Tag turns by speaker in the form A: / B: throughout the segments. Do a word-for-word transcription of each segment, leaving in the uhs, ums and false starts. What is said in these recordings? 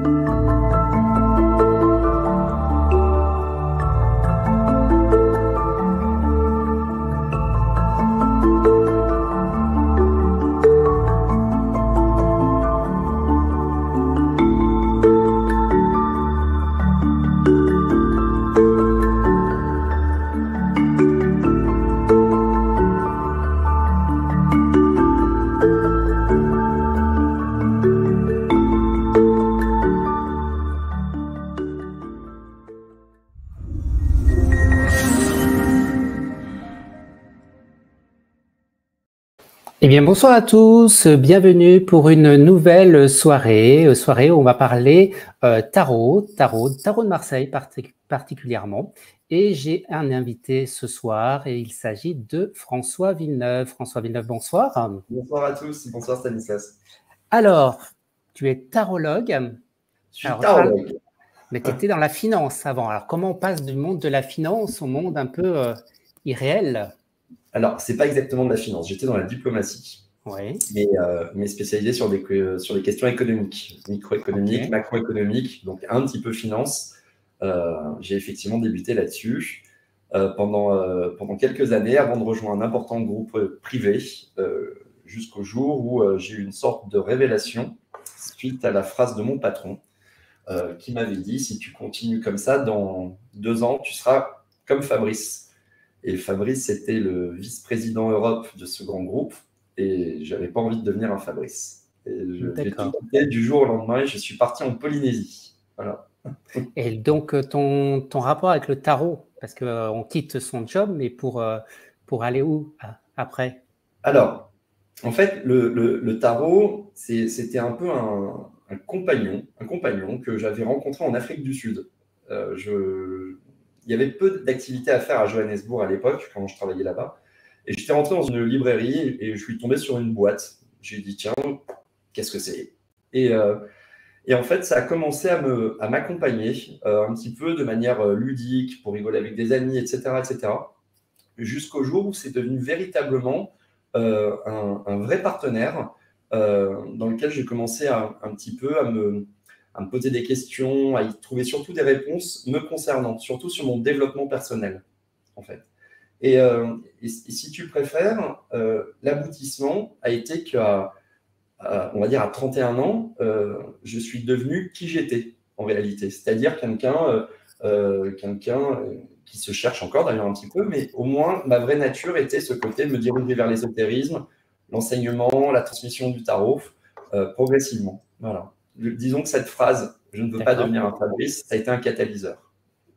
A: Eh bien, bonsoir à tous, bienvenue pour une nouvelle soirée, soirée où on va parler euh, tarot, tarot, tarot de Marseille partic particulièrement. Et j'ai un invité ce soir et il s'agit de François Villeneuve. François Villeneuve, bonsoir.
B: Bonsoir à tous, bonsoir Stanislas.
A: Alors, tu es tarologue.
B: Je suis Alors, tarologue.
A: Parle... Mais tu étais dans la finance avant. Alors, comment on passe du monde de la finance au monde un peu euh, irréel?
B: Alors, ce n'est pas exactement de la finance. J'étais dans la diplomatie,
A: oui.
B: mais, euh, mais spécialisé sur des, euh, sur des questions économiques, microéconomiques, okay. macroéconomiques, donc un petit peu finance. Euh, J'ai effectivement débuté là-dessus euh, pendant, euh, pendant quelques années avant de rejoindre un important groupe privé euh, jusqu'au jour où euh, j'ai eu une sorte de révélation suite à la phrase de mon patron euh, qui m'avait dit « Si tu continues comme ça, dans deux ans, tu seras comme Fabrice ». Et Fabrice était le vice-président Europe de ce grand groupe et je n'avais pas envie de devenir un Fabrice. J'ai tout quitté du jour au lendemain et je suis parti en Polynésie. Voilà.
A: Et donc, ton, ton rapport avec le tarot, parce qu'on euh, quitte son job, mais pour, euh, pour aller où après?
B: Alors, en fait, le, le, le tarot, c'était un peu un, un compagnon, un compagnon que j'avais rencontré en Afrique du Sud. Euh, je... Il y avait peu d'activités à faire à Johannesburg à l'époque, quand je travaillais là-bas. Et j'étais rentré dans une librairie et je suis tombé sur une boîte. J'ai dit, tiens, qu'est-ce que c'est? et, euh, et en fait, ça a commencé à m'accompagner euh, un petit peu de manière ludique, pour rigoler avec des amis, et cetera, et cetera. Jusqu'au jour où c'est devenu véritablement euh, un, un vrai partenaire euh, dans lequel j'ai commencé à, un petit peu à me... à me poser des questions, à y trouver surtout des réponses me concernant, surtout sur mon développement personnel, en fait. Et, euh, et, et si tu préfères, euh, l'aboutissement a été qu'à, à, on va dire à trente et un ans, euh, je suis devenu qui j'étais, en réalité. C'est-à-dire quelqu'un euh, euh, quelqu'un euh, qui se cherche encore, d'ailleurs, un petit peu, mais au moins, ma vraie nature était ce côté de me diriger vers l'ésotérisme, l'enseignement, la transmission du tarot, euh, progressivement. Voilà. Disons que cette phrase, je ne veux pas devenir un Fabrice, ça a été un catalyseur.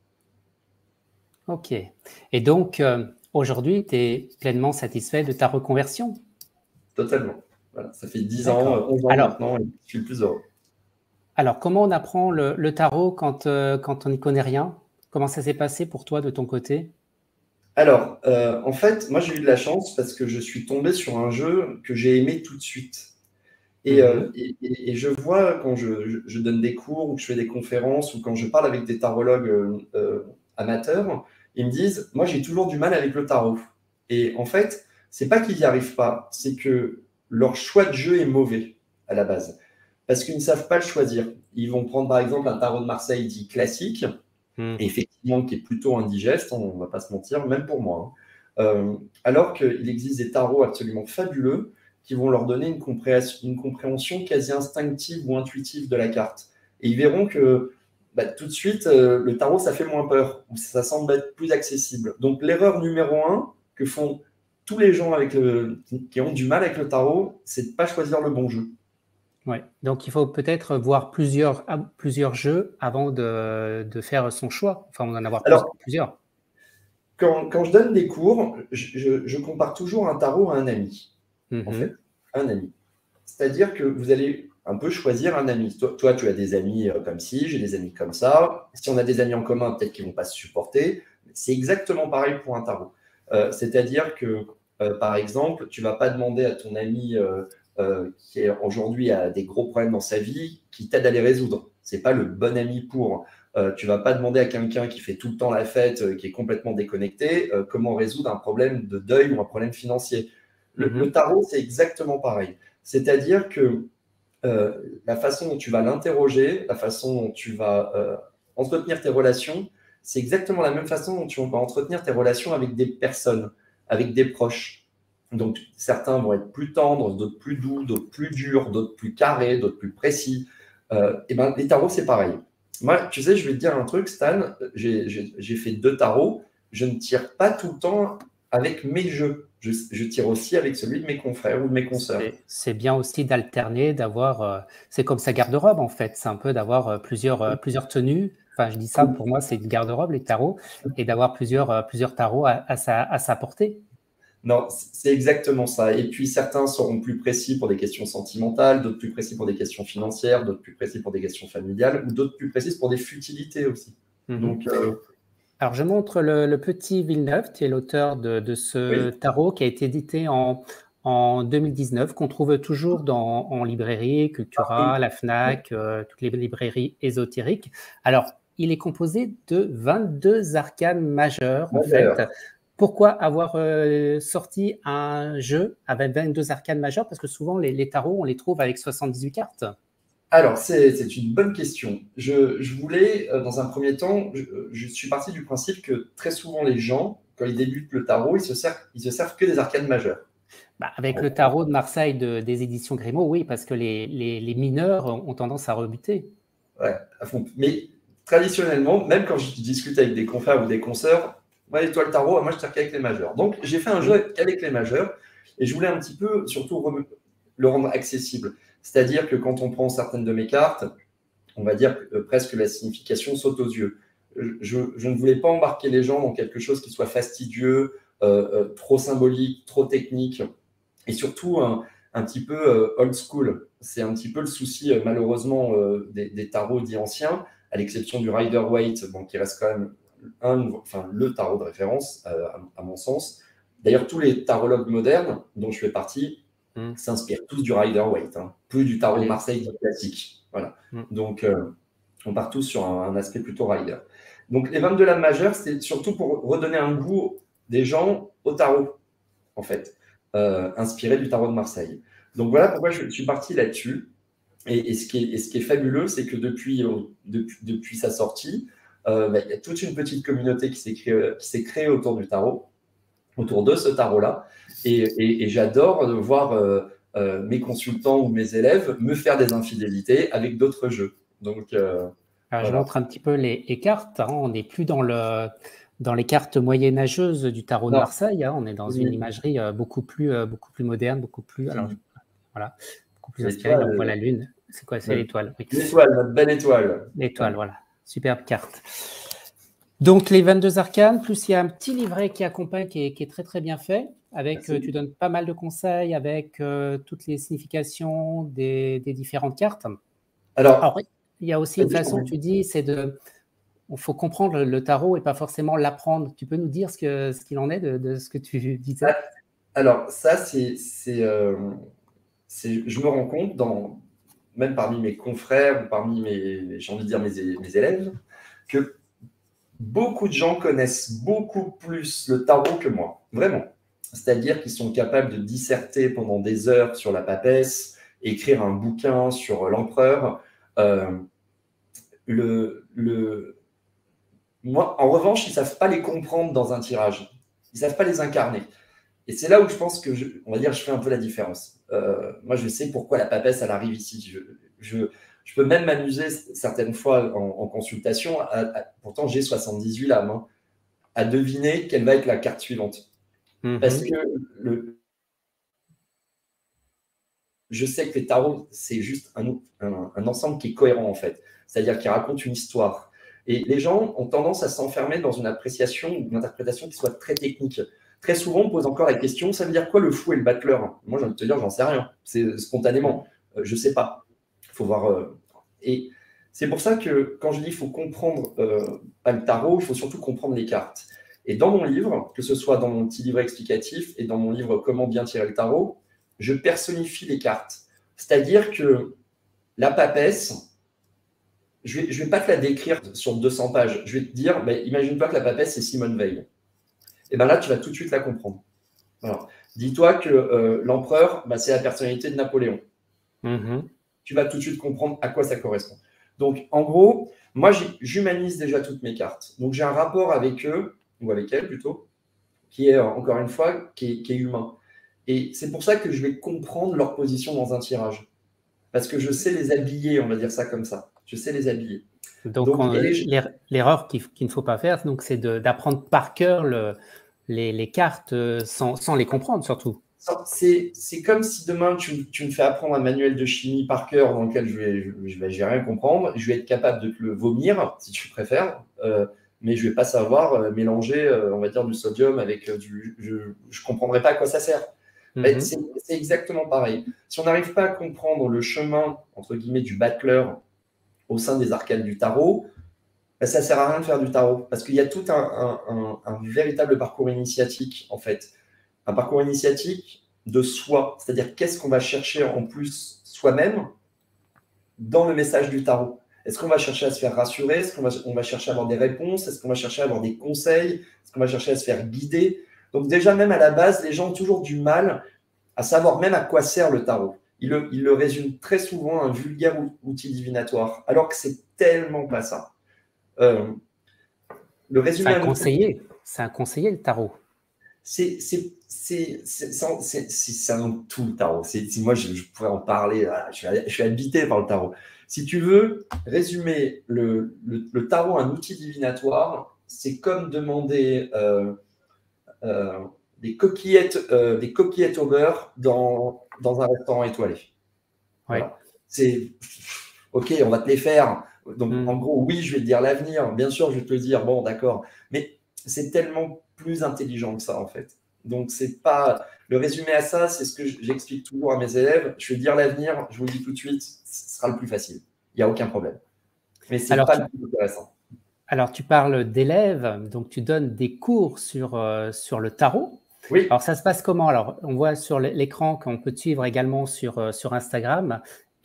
A: Ok. Et donc, euh, aujourd'hui, tu es pleinement satisfait de ta reconversion?
B: Totalement. Voilà. Ça fait dix ans, onze ans alors, maintenant, et je suis le plus heureux.
A: Alors, comment on apprend le, le tarot quand, euh, quand on n'y connaît rien? Comment ça s'est passé pour toi de ton côté?
B: Alors, euh, en fait, moi, j'ai eu de la chance parce que je suis tombé sur un jeu que j'ai aimé tout de suite. Et, euh, et, et, et je vois quand je, je, je donne des cours ou que je fais des conférences ou quand je parle avec des tarologues euh, euh, amateurs, ils me disent « Moi, j'ai toujours du mal avec le tarot. » Et en fait, c'est pas qu'ils n'y arrivent pas, c'est que leur choix de jeu est mauvais à la base. Parce qu'ils ne savent pas le choisir. Ils vont prendre par exemple un tarot de Marseille dit classique, mmh. et effectivement qui est plutôt indigeste, on ne va pas se mentir, même pour moi. Hein. Euh, alors qu'il existe des tarots absolument fabuleux qui vont leur donner une compréhension, une compréhension quasi instinctive ou intuitive de la carte. Et ils verront que bah, tout de suite, euh, le tarot, ça fait moins peur, ou ça semble être plus accessible. Donc l'erreur numéro un que font tous les gens avec le, qui ont du mal avec le tarot, c'est de ne pas choisir le bon jeu.
A: Ouais. Donc il faut peut-être voir plusieurs, plusieurs jeux avant de, de faire son choix, enfin en avoir
B: Alors,
A: plusieurs.
B: Quand, quand je donne des cours, je, je, je compare toujours un tarot à un ami.
A: Mm-hmm.
B: En fait, un ami. C'est-à-dire que vous allez un peu choisir un ami. Toi, toi tu as des amis comme ci, j'ai des amis comme ça. Si on a des amis en commun, peut-être qu'ils ne vont pas se supporter. C'est exactement pareil pour un tarot. Euh, C'est-à-dire que, euh, par exemple, tu ne vas pas demander à ton ami euh, euh, qui aujourd'hui a des gros problèmes dans sa vie, qui t'aide à les résoudre. Ce n'est pas le bon ami pour. Euh, tu ne vas pas demander à quelqu'un qui fait tout le temps la fête, euh, qui est complètement déconnecté, euh, comment résoudre un problème de deuil ou un problème financier. Le, mmh. le tarot, c'est exactement pareil. C'est-à-dire que euh, la façon dont tu vas l'interroger, la façon dont tu vas euh, entretenir tes relations, c'est exactement la même façon dont tu vas entretenir tes relations avec des personnes, avec des proches. Donc, certains vont être plus tendres, d'autres plus doux, d'autres plus durs, d'autres plus carrés, d'autres plus précis. Euh, et ben, les tarots, c'est pareil. Moi, tu sais, je vais te dire un truc, Stan, j'ai fait deux tarots, je ne tire pas tout le temps avec mes jeux. Je, je tire aussi avec celui de mes confrères ou de mes consoeurs.
A: C'est bien aussi d'alterner, d'avoir... Euh, c'est comme sa garde-robe, en fait. C'est un peu d'avoir euh, plusieurs, euh, plusieurs tenues. Enfin, je dis ça, pour moi, c'est une garde-robe, les tarots, et d'avoir plusieurs, euh, plusieurs tarots à, à, sa, à sa portée.
B: Non, c'est exactement ça. Et puis, certains seront plus précis pour des questions sentimentales, d'autres plus précis pour des questions financières, d'autres plus précis pour des questions familiales, ou d'autres plus précises pour des futilités aussi.
A: Mm-hmm.
B: Donc, euh...
A: Alors, je montre le, le petit Villeneuve, qui est l'auteur de, de ce oui. tarot, qui a été édité en, en deux mille dix-neuf, qu'on trouve toujours dans, en librairie, Cultura, ah, la Fnac, oui. euh, toutes les librairies ésotériques. Alors, il est composé de vingt-deux arcanes majeures, en fait. Pourquoi avoir euh, sorti un jeu avec vingt-deux arcanes majeures? Parce que souvent, les, les tarots, on les trouve avec soixante-dix-huit cartes.
B: Alors, c'est une bonne question. Je, je voulais, dans un premier temps, je, je suis parti du principe que très souvent, les gens, quand ils débutent le tarot, ils se servent, ils se servent que des arcanes majeures.
A: Bah, avec le tarot de Marseille de, des éditions Grimaud, oui, parce que les, les, les mineurs ont tendance à rebuter.
B: Ouais, à fond. Mais traditionnellement, même quand je discute avec des confrères ou des consoeurs, moi, l'étoile tarot, moi, je tire qu'avec les majeurs. Donc, j'ai fait un jeu qu'avec les majeurs et je voulais un petit peu, surtout, le rendre accessible. C'est-à-dire que quand on prend certaines de mes cartes, on va dire que presque la signification saute aux yeux. Je, je ne voulais pas embarquer les gens dans quelque chose qui soit fastidieux, euh, euh, trop symbolique, trop technique, et surtout un, un petit peu euh, old school. C'est un petit peu le souci, euh, malheureusement, euh, des, des tarots dits anciens, à l'exception du Rider-Waite, bon, qui reste quand même un, enfin, le tarot de référence, euh, à, à mon sens. D'ailleurs, tous les tarologues modernes, dont je fais partie, mmh. s'inspirent tous du Rider-Waite, hein, plus du tarot de Marseille classique. Voilà. Mmh. Donc, euh, on part tous sur un, un aspect plutôt rider. Donc, les vingt-deux lames majeures, c'est surtout pour redonner un goût des gens au tarot, en fait, euh, inspiré du tarot de Marseille. Donc, voilà pourquoi je suis parti là-dessus. Et, et, ce qui est, et ce qui est fabuleux, c'est que depuis, euh, depuis, depuis sa sortie, euh, bah, il y a toute une petite communauté qui s'est créée, qui s'est créée autour du tarot, autour de ce tarot-là. Et, et, et j'adore voir euh, euh, mes consultants ou mes élèves me faire des infidélités avec d'autres jeux. Donc, euh,
A: Alors, voilà. Je montre un petit peu les, les cartes. Hein. On n'est plus dans, le, dans les cartes moyenâgeuses du tarot non. de Marseille. Hein. On est dans oui. une imagerie euh, beaucoup, plus, euh, beaucoup plus moderne, beaucoup plus, alors, voilà, beaucoup plus inspirée. On voit la lune. C'est quoi? C'est l'étoile. Oui.
B: L'étoile, notre belle étoile.
A: L'étoile, ouais. Voilà. Superbe carte. Donc, les vingt-deux arcanes, plus il y a un petit livret qui accompagne, qui est, qui est très, très bien fait. Avec, euh, tu donnes pas mal de conseils avec euh, toutes les significations des, des différentes cartes.
B: Alors,
A: Alors, il y a aussi une façon, tu dis, c'est de... Il faut comprendre le tarot et pas forcément l'apprendre. Tu peux nous dire ce qu'il ce qu'il en est de, de ce que tu disais?
B: Alors, ça, c'est... Euh, je me rends compte, dans, même parmi mes confrères ou parmi mes, j'ai envie de dire mes, mes élèves, que beaucoup de gens connaissent beaucoup plus le tarot que moi. Vraiment. C'est-à-dire qu'ils sont capables de disserter pendant des heures sur la papesse, écrire un bouquin sur l'empereur. Euh, le, le... Moi, en revanche, ils ne savent pas les comprendre dans un tirage. Ils ne savent pas les incarner. Et c'est là où je pense que, je, on va dire, je fais un peu la différence. Euh, moi, je sais pourquoi la papesse, elle arrive ici. Je, je, je peux même m'amuser certaines fois en, en consultation, à, à, pourtant j'ai soixante-dix-huit lames, hein, à deviner quelle va être la carte suivante. Mm-hmm. Parce que le, je sais que les tarots, c'est juste un, un, un ensemble qui est cohérent, en fait. C'est-à-dire qui raconte une histoire. Et les gens ont tendance à s'enfermer dans une appréciation ou une interprétation qui soit très technique. Très souvent, on pose encore la question, ça veut dire quoi le fou et le battleur? Moi, j'ai envie de te dire, j'en sais rien. C'est spontanément. Euh, je ne sais pas. Il faut voir. Euh... Et c'est pour ça que quand je dis qu'il faut comprendre euh, pas le tarot, il faut surtout comprendre les cartes. Et dans mon livre, que ce soit dans mon petit livre explicatif et dans mon livre Comment bien tirer le tarot, je personnifie les cartes. C'est-à-dire que la papesse, je ne vais, je vais pas te la décrire sur deux cents pages. Je vais te dire, bah, imagine-toi que la papesse, c'est Simone Veil. Et bien là, tu vas tout de suite la comprendre. Dis-toi que euh, l'empereur, bah, c'est la personnalité de Napoléon.
A: Mm-hmm.
B: tu vas tout de suite comprendre à quoi ça correspond. Donc, en gros, moi, j'humanise déjà toutes mes cartes. Donc, j'ai un rapport avec eux, ou avec elles plutôt, qui est, encore une fois, qui est, qui est humain. Et c'est pour ça que je vais comprendre leur position dans un tirage. Parce que je sais les habiller, on va dire ça comme ça. Je sais les habiller.
A: Donc,
B: Donc les...
A: l'erreur qu'il qu'il ne faut pas faire, c'est d'apprendre par cœur le, les, les cartes sans, sans les comprendre, surtout.
B: C'est comme si demain, tu, tu me fais apprendre un manuel de chimie par cœur dans lequel je vais, je, je vais, je vais rien comprendre. Je vais être capable de te le vomir, si tu préfères, euh, mais je ne vais pas savoir euh, mélanger, euh, on va dire, du sodium avec euh, du… Je ne comprendrai pas à quoi ça sert. Mm-hmm. C'est exactement pareil. Si on n'arrive pas à comprendre le chemin, entre guillemets, du battleur au sein des arcanes du tarot, ben, ça ne sert à rien de faire du tarot. Parce qu'il y a tout un, un, un, un véritable parcours initiatique, en fait. Un parcours initiatique de soi. C'est-à-dire, qu'est-ce qu'on va chercher en plus soi-même dans le message du tarot? Est-ce qu'on va chercher à se faire rassurer? Est-ce qu'on va, on va chercher à avoir des réponses? Est-ce qu'on va chercher à avoir des conseils? Est-ce qu'on va chercher à se faire guider? Donc déjà, même à la base, les gens ont toujours du mal à savoir même à quoi sert le tarot. Ils le, ils le résument très souvent à un vulgaire outil divinatoire, alors que c'est tellement pas ça. Euh,
A: le résumé… C'est un conseiller, c'est un conseiller, le tarot.
B: C'est un tout, le tarot. Si moi, je, je pourrais en parler, je suis, je suis habité par le tarot. Si tu veux résumer le, le, le tarot à un outil divinatoire, c'est comme demander… Euh, euh, des coquillettes, euh, des coquillettes au beurre dans, dans un restaurant étoilé.
A: Ouais. Voilà.
B: C'est OK, on va te les faire. Donc, mmh. en gros, oui, je vais te dire l'avenir. Bien sûr, je vais te le dire. Bon, d'accord. Mais c'est tellement plus intelligent que ça, en fait. Donc, c'est pas… Le résumé à ça, c'est ce que j'explique toujours à mes élèves. Je vais dire l'avenir, je vous le dis tout de suite, ce sera le plus facile. Il n'y a aucun problème. Mais c'est pas
A: tu...
B: le plus intéressant.
A: Alors, tu parles d'élèves, donc tu donnes des cours sur, euh, sur le tarot.
B: Oui.
A: Alors, ça se passe comment? Alors, on voit sur l'écran qu'on peut te suivre également sur, euh, sur Instagram.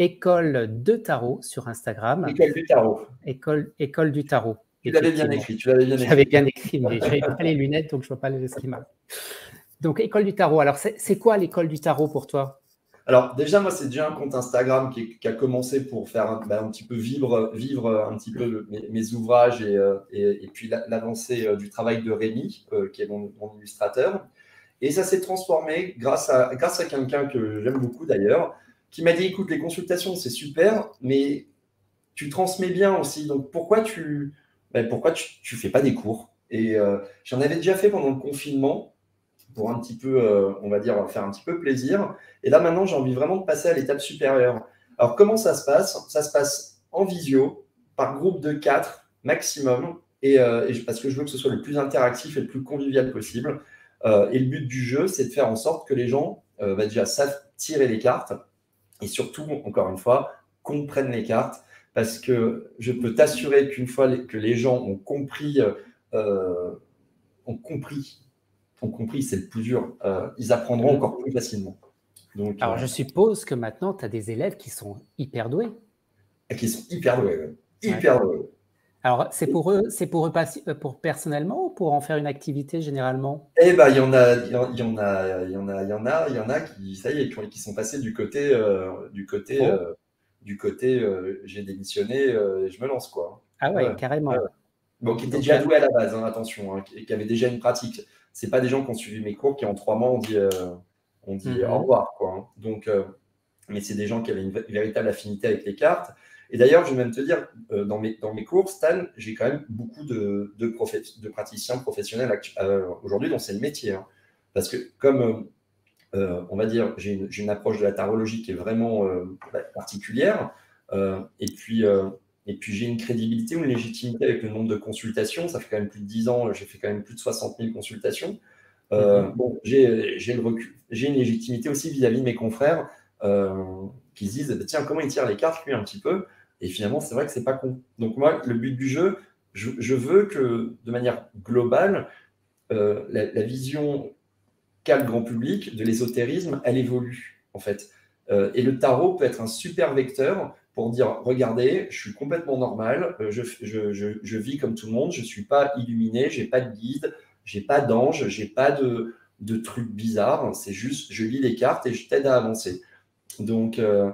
A: École de tarot sur Instagram.
B: École du tarot.
A: École, école du tarot.
B: Tu l'avais bien écrit. Tu l'avais bien écrit.
A: J'avais bien écrit, mais je n'avais pas les lunettes, donc je ne vois pas les schémas. Donc, école du tarot. Alors, c'est quoi l'école du tarot pour toi?
B: Alors, déjà, moi, c'est déjà un compte Instagram qui, qui a commencé pour faire un, bah, un petit peu vivre, vivre un petit peu le, mes, mes ouvrages et, et, et puis l'avancée du travail de Rémi, euh, qui est mon, mon illustrateur. Et ça s'est transformé grâce à, grâce à quelqu'un que j'aime beaucoup d'ailleurs, qui m'a dit, écoute, les consultations, c'est super, mais tu transmets bien aussi. Donc, pourquoi tu ben, pourquoi tu, tu fais pas des cours? Et euh, j'en avais déjà fait pendant le confinement, pour un petit peu, euh, on va dire, faire un petit peu plaisir. Et là, maintenant, j'ai envie vraiment de passer à l'étape supérieure. Alors, comment ça se passe? Ça se passe en visio, par groupe de quatre maximum, et, euh, et parce que je veux que ce soit le plus interactif et le plus convivial possible. Euh, et le but du jeu, c'est de faire en sorte que les gens euh, bah, déjà savent tirer les cartes, et surtout, encore une fois, comprennent les cartes, parce que je peux t'assurer qu'une fois que les gens ont compris, euh, ont compris ont compris, c'est le plus dur, euh, ils apprendront mmh. encore plus facilement. Donc,
A: Alors,
B: euh,
A: je suppose que maintenant, tu as des élèves qui sont hyper doués.
B: Qui sont hyper doués, ouais. hyper
A: ouais.
B: doués.
A: Alors, c'est pour eux, c'est pour eux pour personnellement ou pour en faire une activité généralement?
B: Eh ben, il y en a, il y en a, il y en a, il y en a, il y en a qui, ça y est, qui, qui sont passés du côté, euh, du côté, oh. euh, du côté, euh, j'ai démissionné, euh, je me lance quoi.
A: Ah ouais, ouais carrément. Ouais.
B: Bon, qui étaient déjà doués à la base, hein, attention, hein, qui, qui avaient déjà une pratique. C'est pas des gens qui ont suivi mes cours qui en trois mois on dit, euh, on dit mm-hmm. au revoir quoi. Hein. Donc, euh, mais c'est des gens qui avaient une, une véritable affinité avec les cartes. Et d'ailleurs, je vais même te dire, euh, dans, mes, dans mes cours, Stan, j'ai quand même beaucoup de, de, profé- de praticiens professionnels euh, aujourd'hui dont c'est le métier. Hein. Parce que comme, euh, on va dire, j'ai une, j'ai une approche de la tarologie qui est vraiment euh, particulière, euh, et puis, euh, et puis j'ai une crédibilité ou une légitimité avec le nombre de consultations. Ça fait quand même plus de dix ans, j'ai fait quand même plus de soixante mille consultations. Euh, mm-hmm. Bon, j'ai, j'ai, le recul, j'ai une légitimité aussi vis-à-vis de mes confrères euh, qui se disent, tiens, comment il tire les cartes, lui, un petit peu. Et finalement, c'est vrai que c'est pas con. Donc moi, le but du jeu, je, je veux que, de manière globale, euh, la, la vision qu'a le grand public de l'ésotérisme, elle évolue, en fait. Euh, et le tarot peut être un super vecteur pour dire, regardez, je suis complètement normal, je, je, je, je vis comme tout le monde, je ne suis pas illuminé, je n'ai pas de guide, je n'ai pas d'ange, je n'ai pas de, de trucs bizarres, c'est juste, je lis les cartes et je t'aide à avancer. Donc, euh,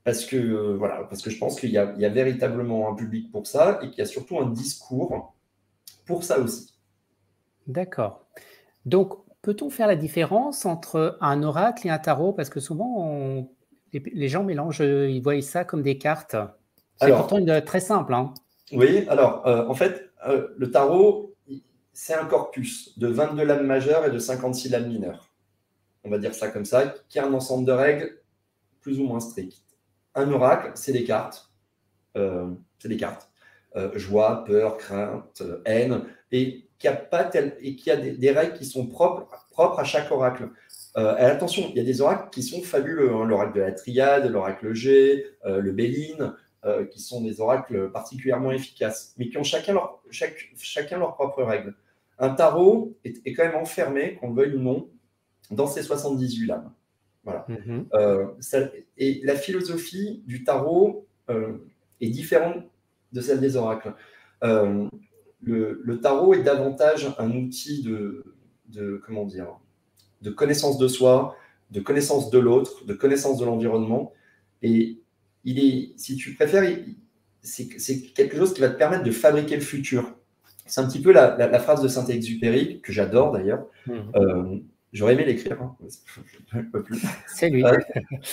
B: parce que, euh, voilà, parce que je pense qu'il y a, il y a véritablement un public pour ça et qu'il y a surtout un discours pour ça aussi.
A: D'accord. Donc, peut-on faire la différence entre un oracle et un tarot? Parce que souvent, on les les gens mélangent, heu, ils voient ça comme des cartes. C'est pourtant
B: Alors,
A: une très simple, hein?
B: oui, alors, euh, en fait, euh, le tarot, il- c'est un corpus de vingt-deux lames majeures et de cinquante-six lames mineures. On va dire ça comme ça, qui a un ensemble de règles plus ou moins strictes. Un oracle, c'est des cartes. Euh, c'est des cartes. Euh, joie, peur, crainte, euh, haine, et qui a, pas tel, et qui a des, des règles qui sont propres, propres à chaque oracle. Euh, et attention, il y a des oracles qui sont fabuleux, hein, l'oracle de la Triade, l'oracle G, euh, le Béline, euh, qui sont des oracles particulièrement efficaces, mais qui ont chacun leur, chaque, chacun leurs propres règles. Un tarot est, est quand même enfermé, qu'on le veuille ou non, dans ses soixante-dix-huit lames. Voilà.
A: Mmh.
B: Euh, ça, et la philosophie du tarot euh, est différente de celle des oracles. Euh, le, le tarot est davantage un outil de, de, comment dire, de connaissance de soi, de connaissance de l'autre, de connaissance de l'environnement. Et il est, si tu préfères, c'est quelque chose qui va te permettre de fabriquer le futur. C'est un petit peu la, la, la phrase de Saint-Exupéry, que j'adore d'ailleurs.
A: Mmh.
B: Euh, J'aurais aimé l'écrire, hein. Je ne peux plus.
A: C'est lui.
B: Euh,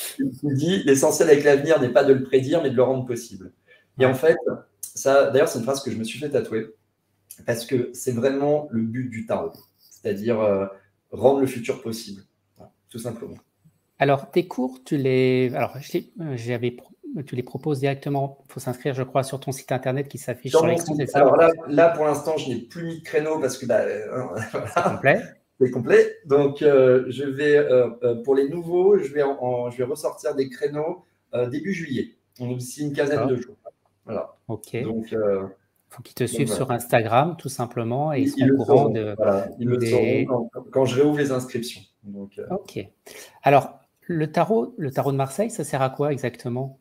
B: il dit l'essentiel avec l'avenir n'est pas de le prédire, mais de le rendre possible. Et
A: Ouais.
B: en fait, ça, d'ailleurs, c'est une phrase que je me suis fait tatouer parce que c'est vraiment le but du tarot, c'est-à-dire euh, rendre le futur possible, voilà, tout simplement.
A: Alors tes cours, tu les alors je l'ai heu, j'avais pro tu les proposes directement, il faut s'inscrire, je crois, sur ton site internet qui s'affiche
B: Sur
A: sur
B: mon
A: l'écran,
B: site,
A: c'est ça?
B: alors là, là pour l'instant, je n'ai plus mis de créneau parce que bah, euh,
A: C'est
B: voilà,
A: complet?
B: c'est complet. Donc, euh, je vais, euh, euh, pour les nouveaux, je vais, en, en- je vais ressortir des créneaux euh, début juillet, donc d'ici une quinzaine
A: D'accord.
B: de jours. Voilà.
A: OK.
B: Donc, euh,
A: Faut qu'ils te
B: donc
A: suivent
B: voilà.
A: sur Instagram tout simplement et ils
B: Ils,
A: seront
B: ils
A: au
B: le
A: courant
B: sauront.
A: de
B: Voilà, ils le sauront
A: des
B: quand, quand je réouvre les inscriptions. Donc, euh,
A: OK. Alors le tarot le tarot de Marseille, ça sert à quoi exactement?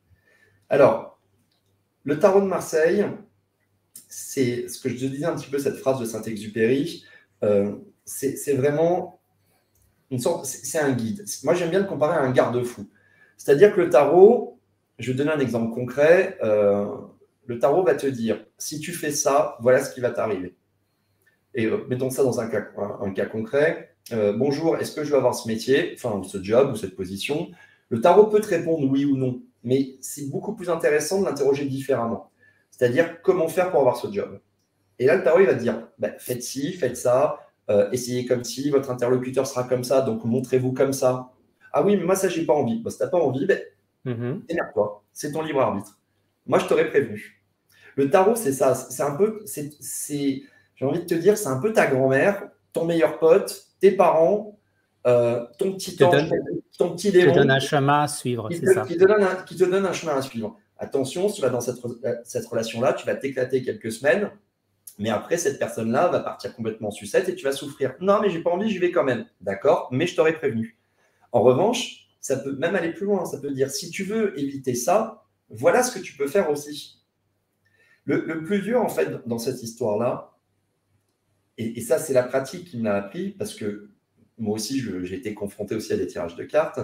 B: alors, le tarot de Marseille, c'est ce que je te disais un petit peu, cette phrase de Saint-Exupéry, euh, c'est vraiment une sorte, c'est un guide. Moi, j'aime bien le comparer à un garde-fou. C'est-à-dire que le tarot, je vais te donner un exemple concret, euh, le tarot va te dire, si tu fais ça, voilà ce qui va t'arriver. Et euh, mettons ça dans un cas, un, un cas concret. Euh, bonjour, est-ce que je vais avoir ce métier, enfin ce job ou cette position? Le tarot peut te répondre oui ou non, mais c'est beaucoup plus intéressant de l'interroger différemment. C'est-à-dire comment faire pour avoir ce job. Et là, le tarot, il va te dire, bah, faites ci, faites ça, euh, essayez comme ci, votre interlocuteur sera comme ça, donc montrez-vous comme ça. Ah oui, mais moi, ça, j'ai pas envie. Bah, si t'as pas envie, bah,
A: Mmh.
B: énerve-toi. C'est ton libre arbitre. Moi, je t'aurais prévenu. Le tarot, c'est ça. C'est un peu, c'est, j'ai envie de te dire, c'est un peu ta grand-mère, ton meilleur pote, tes parents, euh, ton
A: Qui
B: petit
A: te
B: ange,
A: donne
B: ton petit
A: qui te donne
B: démon,
A: un chemin à suivre,
B: qui
A: c'est
B: te,
A: ça?
B: qui te donne un, qui te donne un chemin à suivre. Attention, si tu vas dans cette, cette relation-là, tu vas t'éclater quelques semaines, mais après, cette personne-là va partir complètement en sucette et tu vas souffrir. Non, mais j'ai pas envie, j'y vais quand même. D'accord, mais je t'aurais prévenu. En revanche, ça peut même aller plus loin. Ça peut dire, si tu veux éviter ça, voilà ce que tu peux faire aussi. Le, le plus dur, en fait, dans cette histoire-là, et, et ça, c'est la pratique qui me l'a appris, parce que moi aussi, j'ai été confronté aussi à des tirages de cartes,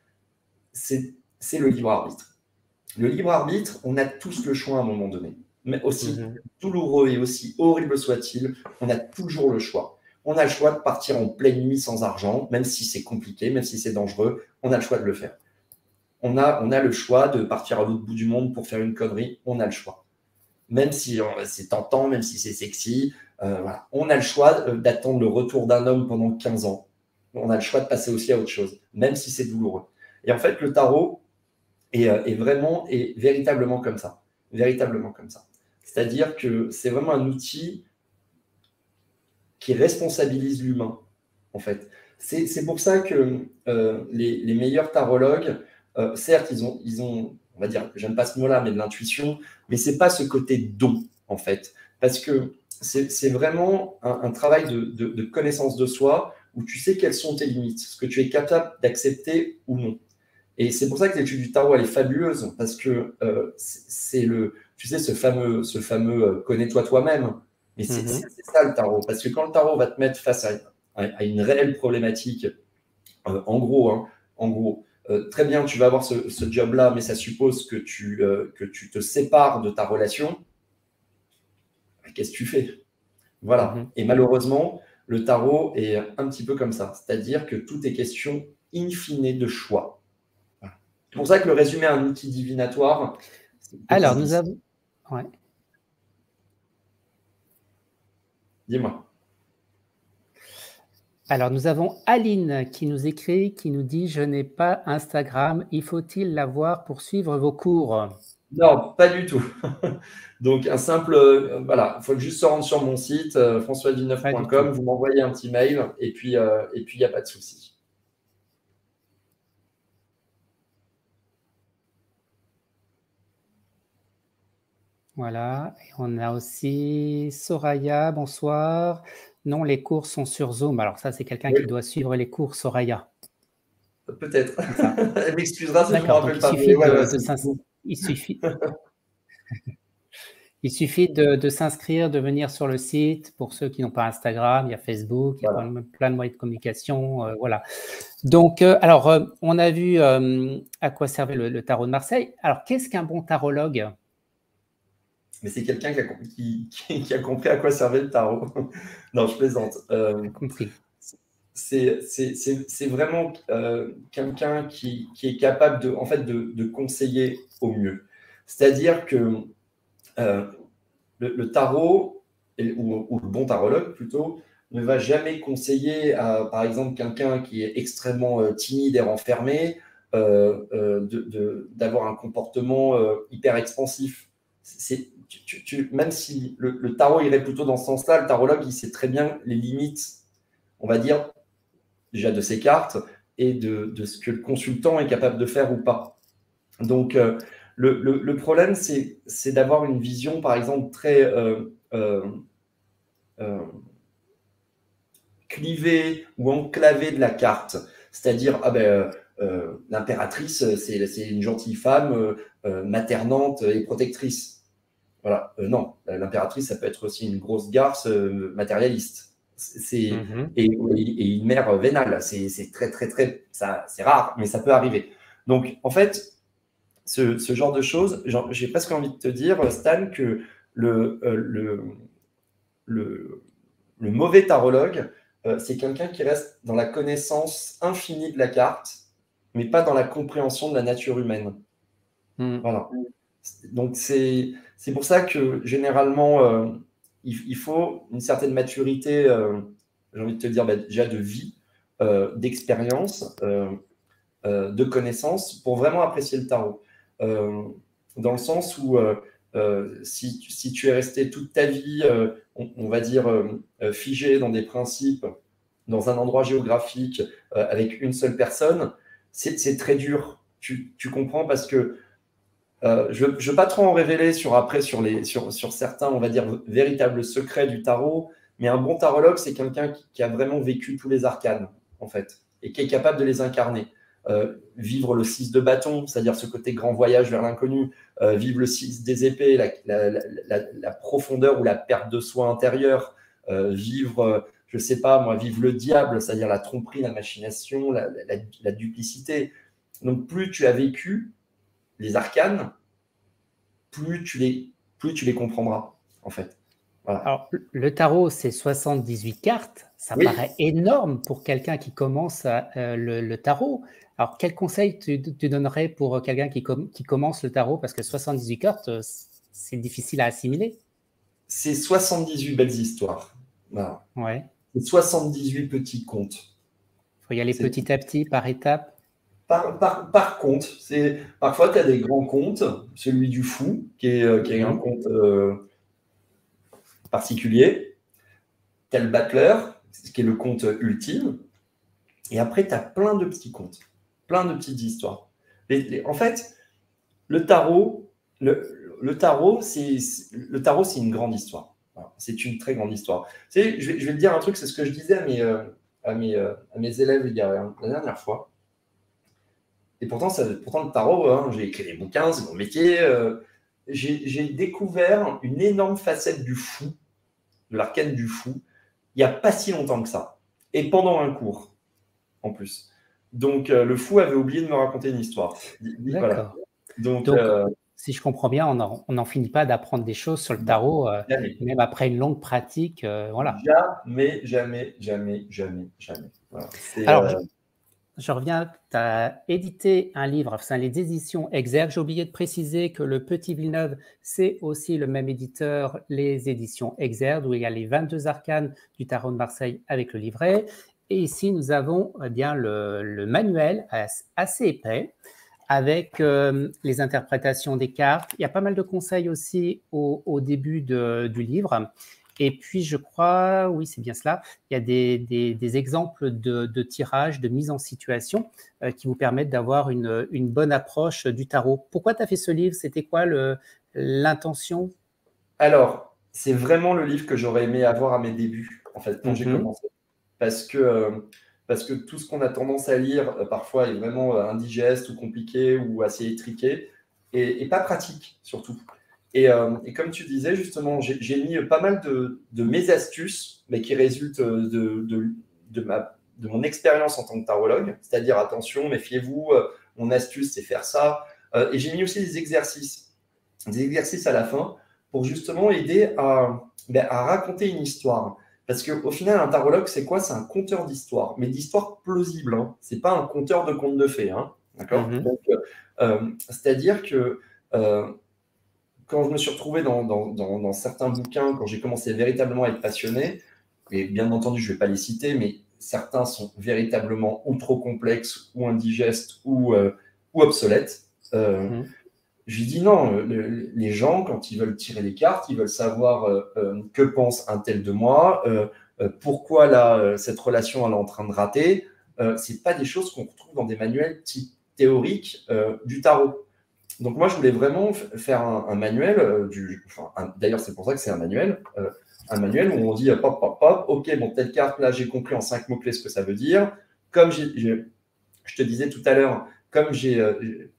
B: c'est le libre arbitre. Le libre arbitre, on a tous le choix à un moment donné. Mais aussi
A: Mmh.
B: douloureux et aussi horrible soit-il, on a toujours le choix. On a le choix de partir en pleine nuit sans argent, même si c'est compliqué, même si c'est dangereux, on a le choix de le faire. On a, on a le choix de partir à l'autre bout du monde pour faire une connerie, on a le choix. Même si c'est tentant, même si c'est sexy, euh, voilà. On a le choix d'attendre le retour d'un homme pendant quinze ans. On a le choix de passer aussi à autre chose, même si c'est douloureux. Et en fait, le tarot est, est vraiment, est véritablement comme ça. Véritablement comme ça. C'est-à-dire que c'est vraiment un outil qui responsabilise l'humain, en fait. C'est pour ça que euh, les, les meilleurs tarologues, euh, certes, ils ont, ils ont, on va dire, j'aime pas ce mot-là, mais de l'intuition, mais c'est pas ce côté don, en fait. Parce que c'est vraiment un, un travail de, de, de connaissance de soi où tu sais quelles sont tes limites, ce que tu es capable d'accepter ou non. Et c'est pour ça que l'étude du tarot, elle est fabuleuse, parce que euh, c'est le, tu sais, ce fameux, ce fameux euh, connais-toi toi-même. Mais c'est
A: Mmh.
B: ça le tarot, parce que quand le tarot va te mettre face à, à, à une réelle problématique, euh, en gros, hein, en gros, euh, très bien, tu vas avoir ce, ce job-là, mais ça suppose que tu, euh, que tu te sépares de ta relation. Qu'est-ce que tu fais? Voilà.
A: Mhm.
B: Et malheureusement, le tarot est un petit peu comme ça. C'est-à-dire que tout est question in fine de choix. Voilà. C'est pour ça que le résumé à un outil divinatoire, c'est
A: Alors,
B: petit
A: nous
B: dix.
A: avons... Ouais.
B: Dis-moi.
A: Alors, nous avons Aline qui nous écrit, qui nous dit « Je n'ai pas Instagram, il faut-il l'avoir pour suivre vos cours ?»
B: Non, pas du tout. Donc, un simple, euh, voilà, il faut juste se rendre sur mon site, euh, françois villeneuve
A: Pas
B: point
A: du tout.
B: com, vous m'envoyez un petit mail et puis euh, et puis il n'y a pas de souci.
A: Voilà. Et on a aussi Soraya, bonsoir. Non, les cours sont sur Zoom. Alors ça, c'est quelqu'un
B: Oui,
A: qui doit suivre les cours, Soraya.
B: peut-être.
A: C'est ça.
B: Elle m'excusera si je ne me
A: D'accord. Donc,
B: rappelle
A: il
B: pas. Mais
A: suffit
B: ouais, ouais,
A: de, de
B: c'est
A: s'ins-
B: bon.
A: il suffit, il suffit de, de s'inscrire, de venir sur le site. Pour ceux qui n'ont pas Instagram, il y a Facebook, il y a
B: Voilà.
A: plein, plein de moyens de communication. euh, voilà. Donc, euh, alors, euh, on a vu euh, à quoi servait le, le tarot de Marseille. Alors, qu'est-ce qu'un bon tarologue?
B: Mais c'est quelqu'un qui a, qui, qui- qui a compris à quoi servait le tarot. Non, je plaisante. Euh,
A: J'ai compris.
B: c'est c'est- c'est- c'est vraiment euh, quelqu'un qui, qui est capable de, en fait, de, de conseiller au mieux. C'est-à-dire que euh, le, le tarot, et- ou, ou le bon tarologue plutôt, ne va jamais conseiller à, par exemple, quelqu'un qui est extrêmement euh, timide et renfermé, euh, euh, de- de- d'avoir un comportement euh, hyper expansif. C'est, tu- tu- tu- même si le, le tarot irait plutôt dans ce sens-là, le tarologue, il sait très bien les limites, on va dire, déjà de ses cartes et de, de ce que le consultant est capable de faire ou pas. Donc, euh, le, le, le problème, c'est c'est d'avoir une vision, par exemple, très euh, euh, euh, clivée ou enclavée de la carte. C'est-à-dire, ah ben, euh, l'impératrice, c'est c'est une gentille femme euh, euh, maternante et protectrice. Voilà. Euh, non, l'impératrice, ça peut être aussi une grosse garce euh, matérialiste. C'est
A: Mhm.
B: et, et, une mère vénale. C'est c'est très, très, très. Ça, c'est rare, mais ça peut arriver. Donc, en fait, ce, ce genre de choses, j'ai presque envie de te dire, Stan, que le, euh, le, le, le mauvais tarologue, euh, c'est quelqu'un qui reste dans la connaissance infinie de la carte, mais pas dans la compréhension de la nature humaine.
A: Mhm.
B: Voilà. Donc, c'est pour ça que généralement, euh, il, il, faut une certaine maturité, euh, j'ai envie de te dire, bah, déjà de vie, euh, d'expérience, euh, euh, de connaissances pour vraiment apprécier le tarot. Euh, dans le sens où euh, euh, si, si, tu es resté toute ta vie, euh, on, on, va dire, euh, figé dans des principes, dans un endroit géographique, euh, avec une seule personne, c'est très dur. Tu, tu, comprends parce que euh, je ne veux pas trop en révéler sur, après, sur, les, sur, sur certains, on va dire, véritables secrets du tarot, mais un bon tarologue, c'est quelqu'un qui, qui a vraiment vécu tous les arcanes, en fait, et qui est capable de les incarner. Euh, vivre le six de bâton, c'est-à-dire ce côté grand voyage vers l'inconnu, euh, vivre le six des épées, la, la, la, la, la profondeur ou la perte de soi intérieure, euh, vivre, euh, je sais pas moi, vivre le diable, c'est-à-dire la tromperie, la machination, la, la, la duplicité. Donc plus tu as vécu les arcanes, plus tu les, plus tu les comprendras, en fait. Voilà.
A: Alors, le tarot, c'est soixante-dix-huit cartes. Ça
B: Oui.
A: paraît énorme pour quelqu'un qui commence à, euh, le, le tarot. Alors, quel conseil tu, tu donnerais pour quelqu'un qui, com qui commence le tarot? Parce que soixante-dix-huit cartes, c'est difficile à assimiler.
B: C'est soixante-dix-huit belles histoires. Voilà.
A: Ouais.
B: C'est soixante-dix-huit petits contes.
A: Il faut y aller petit à petit, par étapes.
B: Par, par, par conte. Parfois, tu as des grands contes, celui du fou, qui est, euh, qui est mm-hmm. un conte euh, particulier. Tu as le battleur, qui est le conte ultime. Et après, tu as plein de petits contes, plein de petites histoires. Les, les, en fait, le tarot, le, le tarot, c'est le tarot, c'est une grande histoire. Voilà. C'est une très grande histoire. Tu sais, je, vais, je vais te dire un truc, c'est ce que je disais à mes, euh, à mes, euh, à mes élèves il y a, la dernière fois. Et pourtant, ça, pourtant le tarot, hein, j'ai écrit des bouquins, c'est mon métier. Euh, j'ai découvert une énorme facette du fou, de l'arcane du fou, il n'y a pas si longtemps que ça. Et pendant un cours, en plus. Donc, euh, le fou avait oublié de me raconter une histoire. Voilà.
A: D'accord.
B: Donc,
A: Donc,
B: euh,
A: si je comprends bien, on n'en on n'en finit pas d'apprendre des choses sur le
B: non,
A: tarot, euh,
B: jamais.
A: même après une longue pratique. euh, voilà.
B: Jamais, jamais, jamais, jamais, jamais. Voilà. C'est,
A: Alors,
B: euh,
A: je, je reviens, tu as édité un livre, enfin, les éditions Exergue. J'ai oublié de préciser que le Petit Villeneuve, c'est aussi le même éditeur, les éditions Exergue, où il y a les vingt-deux arcanes du tarot de Marseille avec le livret. Et ici, nous avons eh bien le, le manuel assez épais, avec euh, les interprétations des cartes. Il y a pas mal de conseils aussi au, au début de, du livre. Et puis, je crois, oui, c'est bien cela, il y a des, des, des exemples de, de tirage, de mise en situation euh, qui vous permettent d'avoir une, une bonne approche du tarot. Pourquoi tu as fait ce livre? C'était quoi l'intention?
B: Alors, c'est vraiment le livre que j'aurais aimé avoir à mes débuts, en fait, quand j'ai
A: Mm-hmm.
B: commencé. Parce que, euh, parce que tout ce qu'on a tendance à lire, euh, parfois, est vraiment euh, indigeste ou compliqué ou assez étriqué et, et pas pratique, surtout. Et, euh, et comme tu disais, justement, j'ai mis pas mal de, de mes astuces, mais qui résultent de, de, de, ma, de mon expérience en tant que tarologue. C'est-à-dire, attention, méfiez-vous, euh, mon astuce, c'est faire ça. Euh, et j'ai mis aussi des exercices, des exercices à la fin pour justement aider à, ben, à raconter une histoire. Parce qu'au final, un tarologue, c'est quoi? C'est un conteur d'histoire, mais d'histoire plausible. Hein. Ce n'est pas un conteur de contes de fées. Hein. D'accord.
A: Mm-hmm.
B: Donc, euh, c'est-à-dire que euh, quand je me suis retrouvé dans, dans, dans, dans certains bouquins, quand j'ai commencé véritablement à être passionné, et bien entendu, je ne vais pas les citer, mais certains sont véritablement ou trop complexes, ou indigestes, ou, euh, ou obsolètes. Euh, mm. Je lui dis non, le, les gens, quand ils veulent tirer les cartes, ils veulent savoir euh, euh, que pense un tel de moi, euh, euh, pourquoi là, euh, cette relation elle est en train de rater. Euh, ce n'est pas des choses qu'on retrouve dans des manuels type théoriques euh, du tarot. Donc moi, je voulais vraiment faire un, un manuel, euh, du, enfin, d'ailleurs c'est pour ça que c'est un manuel, euh, un manuel où on dit euh, pop, pop, pop, ok, bon, telle carte, là j'ai compris en cinq mots-clés ce que ça veut dire. Comme je te disais tout à l'heure, comme j'ai euh,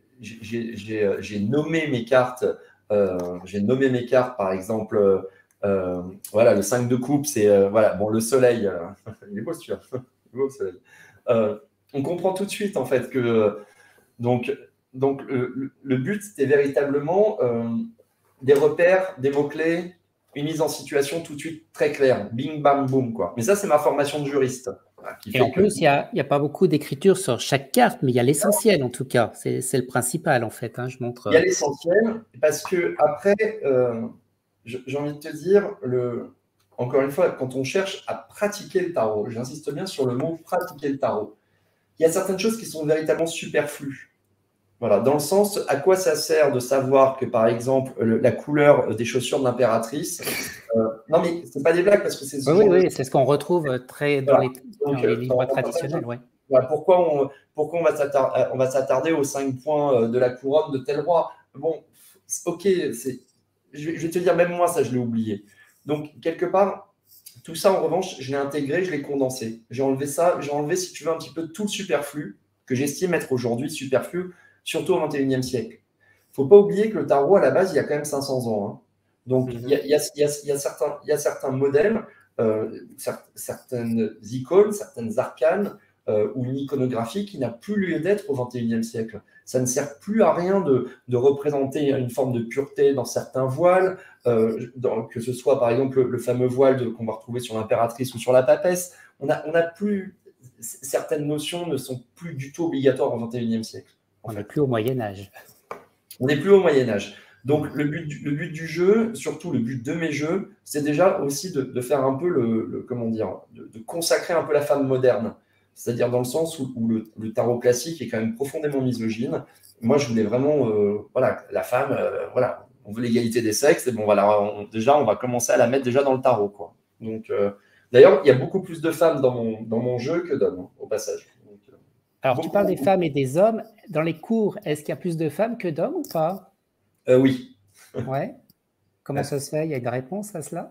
B: j'ai nommé mes cartes, euh, j'ai nommé mes cartes, par exemple, euh, voilà, le cinq de coupe, c'est, euh, voilà, bon, le soleil, euh, il est beau celui-là, il est beau le soleil. Euh, on comprend tout de suite, en fait, que, donc, donc le, le but, c'était véritablement euh, des repères, des mots-clés, une mise en situation tout de suite très claire, bing, bam, boum, quoi. Mais ça, c'est ma formation de juriste.
A: Qui Et en que... plus, il n'y a, a pas beaucoup d'écriture sur chaque carte, mais il y a l'essentiel en tout cas. C'est le principal en fait. Hein, je montre.
B: Il y a l'essentiel parce que après, euh, j'ai envie de te dire, le, encore une fois, quand on cherche à pratiquer le tarot, j'insiste bien sur le mot pratiquer le tarot, il y a certaines choses qui sont véritablement superflues. Voilà, dans le sens, à quoi ça sert de savoir que, par exemple, le, la couleur des chaussures de l'impératrice, euh, non mais c'est pas des blagues parce que c'est ce
A: oui,
B: genre
A: oui,
B: de...
A: oui, c'est ce qu'on retrouve très dans, voilà. les, dans Donc, les livres traditionnels. Ouais.
B: Voilà, pourquoi on, pourquoi on va s'attarder, on va s'attarder aux cinq points de la couronne de tel roi? Bon, ok, c'est, je vais te dire, même moi, ça, je l'ai oublié. Donc, quelque part, tout ça, en revanche, je l'ai intégré, je l'ai condensé. J'ai enlevé ça, j'ai enlevé, si tu veux, un petit peu tout le superflu que j'estime être aujourd'hui superflu, surtout au vingt et unième siècle. Il ne faut pas oublier que le tarot, à la base, il y a quand même cinq cents ans. Hein. Donc, il mm-hmm. y, y, y, y, a certains, y a certains modèles, euh, certaines icônes, certaines arcanes, euh, ou une iconographie qui n'a plus lieu d'être au vingt et unième siècle. Ça ne sert plus à rien de, de représenter une forme de pureté dans certains voiles, euh, dans, que ce soit par exemple le, le fameux voile qu'on va retrouver sur l'impératrice ou sur la papesse. On a, on a plus, certaines notions ne sont plus du tout obligatoires au vingt et unième siècle.
A: On n'est plus au Moyen-Âge.
B: On n'est plus au Moyen-Âge. Donc, le but, du, le but du jeu, surtout le but de mes jeux, c'est déjà aussi de, de faire un peu le, le comment dire, de, de consacrer un peu la femme moderne. C'est-à-dire dans le sens où, où le, le tarot classique est quand même profondément misogyne. Moi, je voulais vraiment, euh, voilà, la femme, euh, voilà, on veut l'égalité des sexes, et bon, voilà, on, déjà, on va commencer à la mettre déjà dans le tarot, quoi. Donc, euh, d'ailleurs, il y a beaucoup plus de femmes dans mon, dans mon jeu que d'hommes, hein, au passage. Donc, euh,
A: Alors, beaucoup, tu parles des femmes et des hommes. Dans les cours, est-ce qu'il y a plus de femmes que d'hommes ou pas?
B: euh, Oui.
A: Ouais. Comment ouais. ça se fait? Il y a une réponse à cela?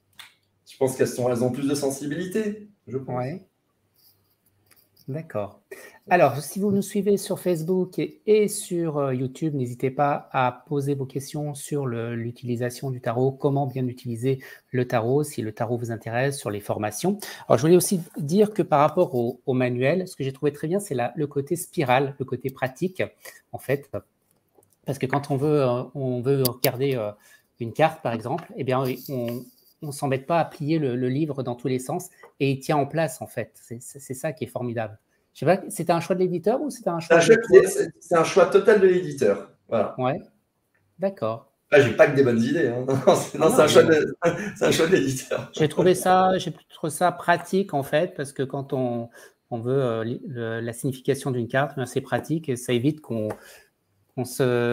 B: Je pense qu'elles sont, elles ont plus de sensibilité, je pense.
A: Ouais. D'accord. Alors, si vous nous suivez sur Facebook et, et sur euh, YouTube, n'hésitez pas à poser vos questions sur le- l'utilisation du tarot, comment bien utiliser le tarot, si le tarot vous intéresse, sur les formations. Alors, je voulais aussi dire que par rapport au, au manuel, ce que j'ai trouvé très bien, c'est la- le côté spirale, le côté pratique, en fait. Parce que quand on veut, euh, on veut regarder euh, une carte, par exemple, eh bien, on ne s'embête pas à plier le, le livre dans tous les sens et il tient en place, en fait. C'est c'est ça qui est formidable. Je sais pas, c'était un choix de l'éditeur ou c'était un
B: C'est
A: choix
B: un, choix
A: de
B: qui
A: toi?
B: est- c'est- c'est un choix total de l'éditeur. Voilà.
A: Ouais, d'accord.
B: Là, j'ai pas que des bonnes idées, hein. Non, c'est
A: Ah
B: non, c'est
A: non,
B: un choix
A: mais
B: de, c'est un choix de l'éditeur.
A: j'ai trouvé ça, j'ai trouvé ça pratique, en fait, parce que quand on, on veut euh, li- le- la signification d'une carte, ben, c'est pratique et ça évite qu'on on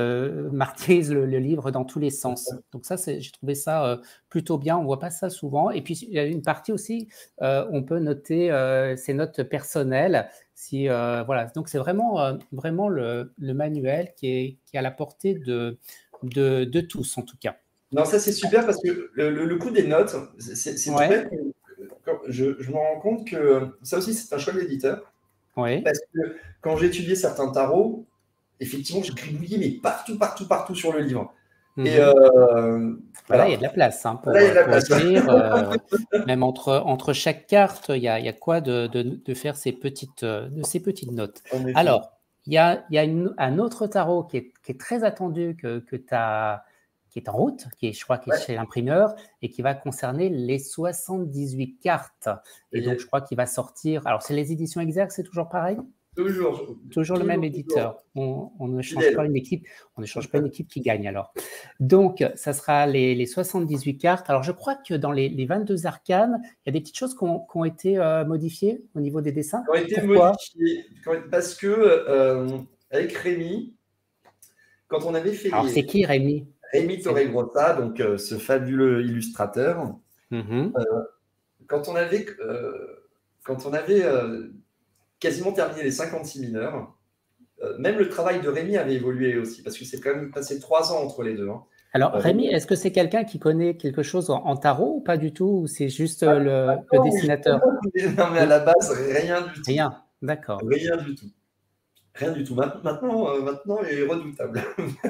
A: se martyrise le, le livre dans tous les sens. Donc ça, j'ai trouvé ça euh, plutôt bien. On ne voit pas ça souvent. Et puis, il y a une partie aussi, euh, on peut noter euh, ses notes personnelles. Si, euh, voilà. Donc, c'est vraiment, euh, vraiment le, le manuel qui est, qui est à la portée de, de, de tous, en tout cas.
B: Non, ça c'est super parce que le, le, le coup des notes, c'est c'est tout
A: Ouais,
B: bête. Quand Je, je me rends compte que ça aussi, c'est un choix de l'éditeur.
A: ouais.
B: Parce que quand j'ai étudié certains tarots, effectivement, je gribouillais, mais partout, partout, partout sur le livre. Et
A: Mhm.
B: euh,
A: Voilà, il y a
B: voilà.
A: de la place hein,
B: Là,
A: pour,
B: il y a de la
A: pour
B: place.
A: écrire. Euh, même entre, entre chaque carte, il y a, il y a quoi de, de, de faire ces petites, de ces petites notes.
B: En effet.
A: Alors, il y a, il y a une, un autre tarot qui est, qui est très attendu, que, que as, qui est en route, qui est, je crois, qui est
B: Ouais.
A: chez l'imprimeur, et qui va concerner les soixante-dix-huit cartes. Et
B: Et
A: donc, je crois qu'il va sortir. Alors, c'est les éditions Exergue, c'est toujours pareil?
B: toujours,
A: Toujours le
B: toujours,
A: même
B: toujours
A: éditeur. On, on ne change
B: fidèle.
A: pas une équipe. On ne change pas une équipe qui gagne alors. Donc, ça sera les, les soixante-dix-huit cartes. Alors, je crois que dans les, les vingt-deux arcanes, il y a des petites choses qui ont, qui ont été euh, modifiées au niveau des dessins.
B: Qui ont été
A: Pourquoi?
B: modifiés. Parce que euh, avec Rémi, quand on avait fait
A: Alors,
B: les
A: c'est qui, Rémi?
B: Rémi Torregrossa, donc euh, ce fabuleux illustrateur,
A: mm-hmm.
B: euh, quand on avait, euh, quand on avait euh, quasiment terminé les cinquante-six mineurs, euh, même le travail de Rémi avait évolué aussi, parce que c'est quand même passé trois ans entre les deux. Hein.
A: Alors,
B: Euh,
A: Rémi, est-ce que c'est quelqu'un qui connaît quelque chose en, en tarot ou pas du tout? Ou c'est juste
B: ah,
A: euh, le, le
B: non, oui.
A: dessinateur?
B: Non, mais à la base, rien du tout.
A: Rien, d'accord.
B: Rien du tout. Rien du tout. Maintenant, euh, maintenant il est redoutable.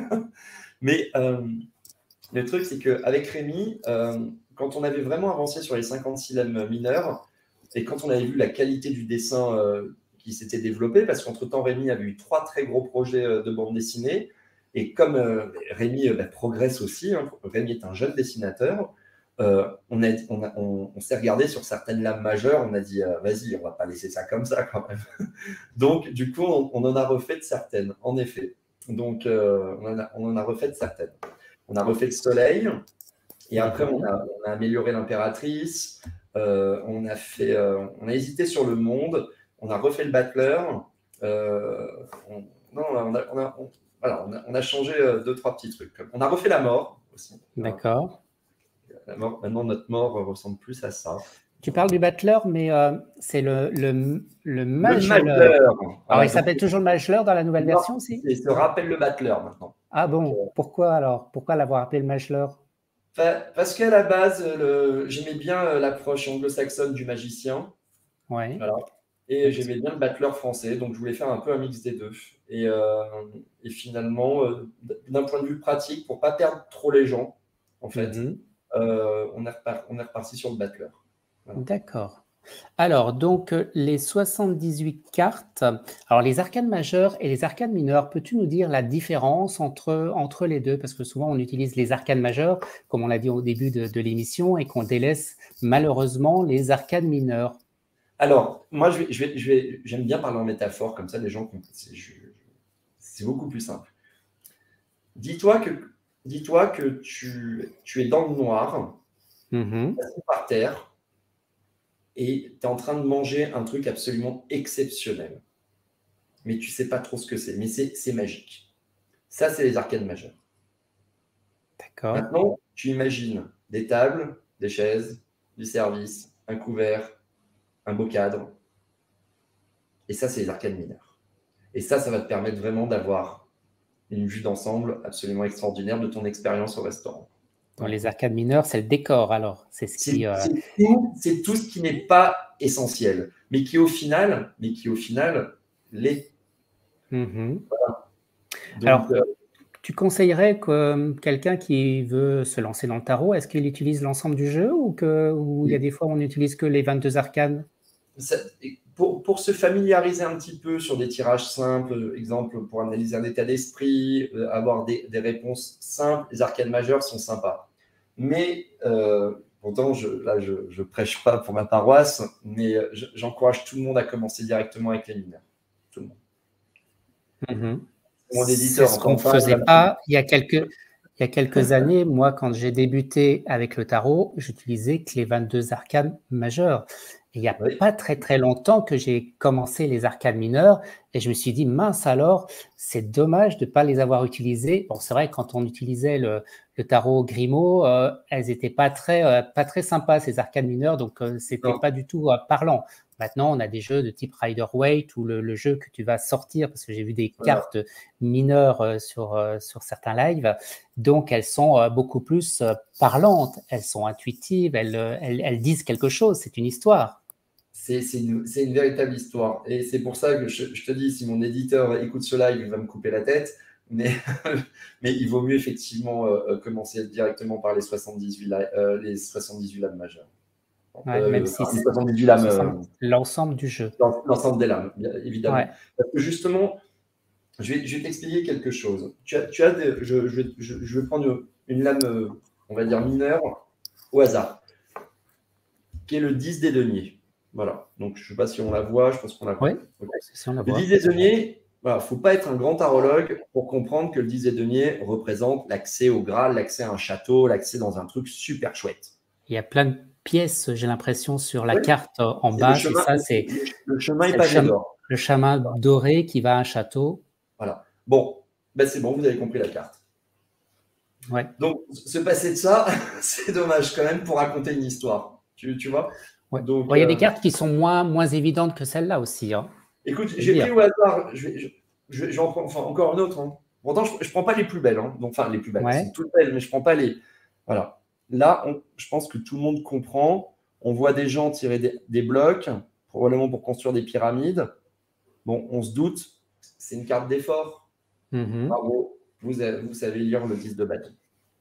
B: Mais euh, le truc, c'est qu'avec Rémi, euh, quand on avait vraiment avancé sur les cinquante-six lemmes mineurs, et quand on avait vu la qualité du dessin euh, qui s'était développé, parce qu'entre-temps, Rémi avait eu trois très gros projets euh, de bande dessinée, et comme euh, Rémi euh, bah, progresse aussi, hein, Rémi est un jeune dessinateur, euh, on, a, on, a, on, on s'est regardé sur certaines lames majeures, on a dit euh, vas-y, on va pas laisser ça comme ça quand même. Donc, du coup, on, on en a refait de certaines, en effet. Donc, euh, on, en a, on en a refait de certaines. On a refait le soleil, et après, on a, on a amélioré l'impératrice, euh, on, a fait, euh, on a hésité sur le monde, on a refait le battleur, euh, on, non, on a, on a, on, voilà, on a, on a changé euh, deux, trois petits trucs. On a refait la mort aussi.
A: D'accord.
B: La mort, maintenant, notre mort ressemble plus à ça.
A: Tu parles du battleur, mais euh, c'est le, le, le mageleur.
B: Le battleur.
A: Alors,
B: Voilà,
A: il s'appelle
B: donc,
A: toujours le mageleur dans la nouvelle
B: non,
A: version aussi?
B: il se rappelle le battleur maintenant.
A: Ah bon, pourquoi alors? Pourquoi l'avoir appelé le mageleur?
B: Parce qu'à la base, j'aimais bien l'approche anglo-saxonne du magicien.
A: Ouais.
B: Voilà. Et j'aimais bien le battleur français, donc je voulais faire un peu un mix des deux. Et, euh, et finalement, euh, d'un point de vue pratique, pour ne pas perdre trop les gens, en fait, mm-hmm. euh, on, est repar- on est reparti sur le battleur.
A: Voilà. D'accord. Alors, donc, les soixante-dix-huit cartes, alors les arcanes majeures et les arcanes mineures, peux-tu nous dire la différence entre, entre les deux? Parce que souvent, on utilise les arcanes majeures, comme on l'a dit au début de, de l'émission, et qu'on délaisse malheureusement les arcanes mineures.
B: Alors, moi, je vais, je vais, je vais, j'aime bien parler en métaphore, comme ça, les gens comprennent. C'est beaucoup plus simple. Dis-toi que, dis-toi que tu, tu es dans le noir,
A: mm-hmm.
B: par terre, et tu es en train de manger un truc absolument exceptionnel. Mais tu ne sais pas trop ce que c'est. Mais c'est magique. Ça, c'est les arcanes majeures.
A: D'accord.
B: Maintenant, tu imagines des tables, des chaises, du service, un couvert, un beau cadre. Et ça, c'est les arcanes mineures. Et ça, ça va te permettre vraiment d'avoir une vue d'ensemble absolument extraordinaire de ton expérience au restaurant.
A: Dans les arcanes mineures, c'est le décor, alors. C'est ce qui. Euh...
B: tout, tout ce qui n'est pas essentiel, mais qui au final, mais qui au final les.
A: Mmh.
B: Voilà. Donc,
A: Alors,
B: euh,
A: tu conseillerais que quelqu'un qui veut se lancer dans le tarot, est-ce qu'il utilise l'ensemble du jeu ou que, ou il y a des fois on n'utilise que les vingt-deux arcanes?
B: ça, pour, pour se familiariser un petit peu sur des tirages simples, exemple pour analyser un état d'esprit, euh, avoir des, des réponses simples, les arcanes majeures sont sympas. Mais euh, pourtant, je, là, je ne prêche pas pour ma paroisse, mais j'encourage tout le monde à commencer directement avec les mineurs. Tout le monde.
A: Mmh.
B: Mon
A: C'est
B: éditeur
A: ce qu'on
B: entend
A: ne
B: pas.
A: faisait pas il y a quelques, il y a quelques années. Moi, quand j'ai débuté avec le tarot, j'utilisais que les vingt-deux arcanes majeures. Et il n'y a
B: Oui.
A: pas très très longtemps que j'ai commencé les arcanes mineures et je me suis dit, mince alors, c'est dommage de ne pas les avoir utilisées. Bon, c'est vrai, quand on utilisait le, le tarot Grimaud, euh, elles n'étaient pas très, euh, pas très sympas, ces arcanes mineures, donc euh, c'était
B: Non.
A: pas du tout euh, parlant. Maintenant, on a des jeux de type Rider-Waite ou le, le jeu que tu vas sortir, parce que j'ai vu des
B: Voilà.
A: cartes mineures euh, sur, euh, sur certains lives, donc elles sont euh, beaucoup plus euh, parlantes, elles sont intuitives, elles, euh, elles, elles disent quelque chose, c'est une histoire.
B: C'est une, une véritable histoire. Et c'est pour ça que je, je te dis, si mon éditeur écoute ce live, il va me couper la tête. Mais, mais il vaut mieux effectivement euh, commencer directement par les soixante-dix-huit, euh, les soixante-dix-huit lames majeures.
A: Ouais,
B: Euh,
A: même si
B: enfin, les
A: c'est
B: soixante-dix-huit lames, euh,
A: l'ensemble du jeu.
B: l'ensemble des lames, bien évidemment.
A: Ouais.
B: Parce que justement, je vais, je vais t'expliquer quelque chose. Tu as, tu as des, je, je, je, je vais prendre une lame, on va dire mineure, au hasard, qui est le dix des deniers. Voilà. Donc, je ne sais pas si on la voit, je pense qu'on la voit.
A: Oui,
B: okay.
A: si on la
B: Le
A: voit.
B: dix des deniers, il voilà, ne faut pas être un grand tarologue pour comprendre que le dix des deniers représente l'accès au Graal, l'accès à un château, l'accès dans un truc super chouette.
A: Il y a plein de pièces, j'ai l'impression, sur la
B: oui.
A: carte en
B: et
A: bas.
B: Le chemin,
A: et ça, c'est
B: le, le chemin est
A: le,
B: pavé
A: chemin,
B: d'or.
A: le chemin doré qui va à un château.
B: Voilà. Bon, ben c'est bon, vous avez compris la carte.
A: Ouais.
B: Donc, se passer de ça, c'est dommage quand même pour raconter une histoire. Tu, tu vois
A: ouais.
B: Donc,
A: bon, il y a
B: euh,
A: des cartes qui sont moins, moins évidentes que celle-là aussi. Hein.
B: Écoute, j'ai pris au hasard, je vais, je, je vais, je vais en prendre enfin, encore une autre. Hein. Pourtant, je ne prends pas les plus belles. Hein. Donc, enfin, les plus belles,
A: ouais.
B: elles sont toutes belles, mais je ne prends pas les. Voilà. Là, on, je pense que tout le monde comprend. On voit des gens tirer des, des blocs, probablement pour construire des pyramides. Bon, on se doute, c'est une carte d'effort.
A: Mm-hmm.
B: Bravo, vous, avez, vous savez lire le dix de bâton.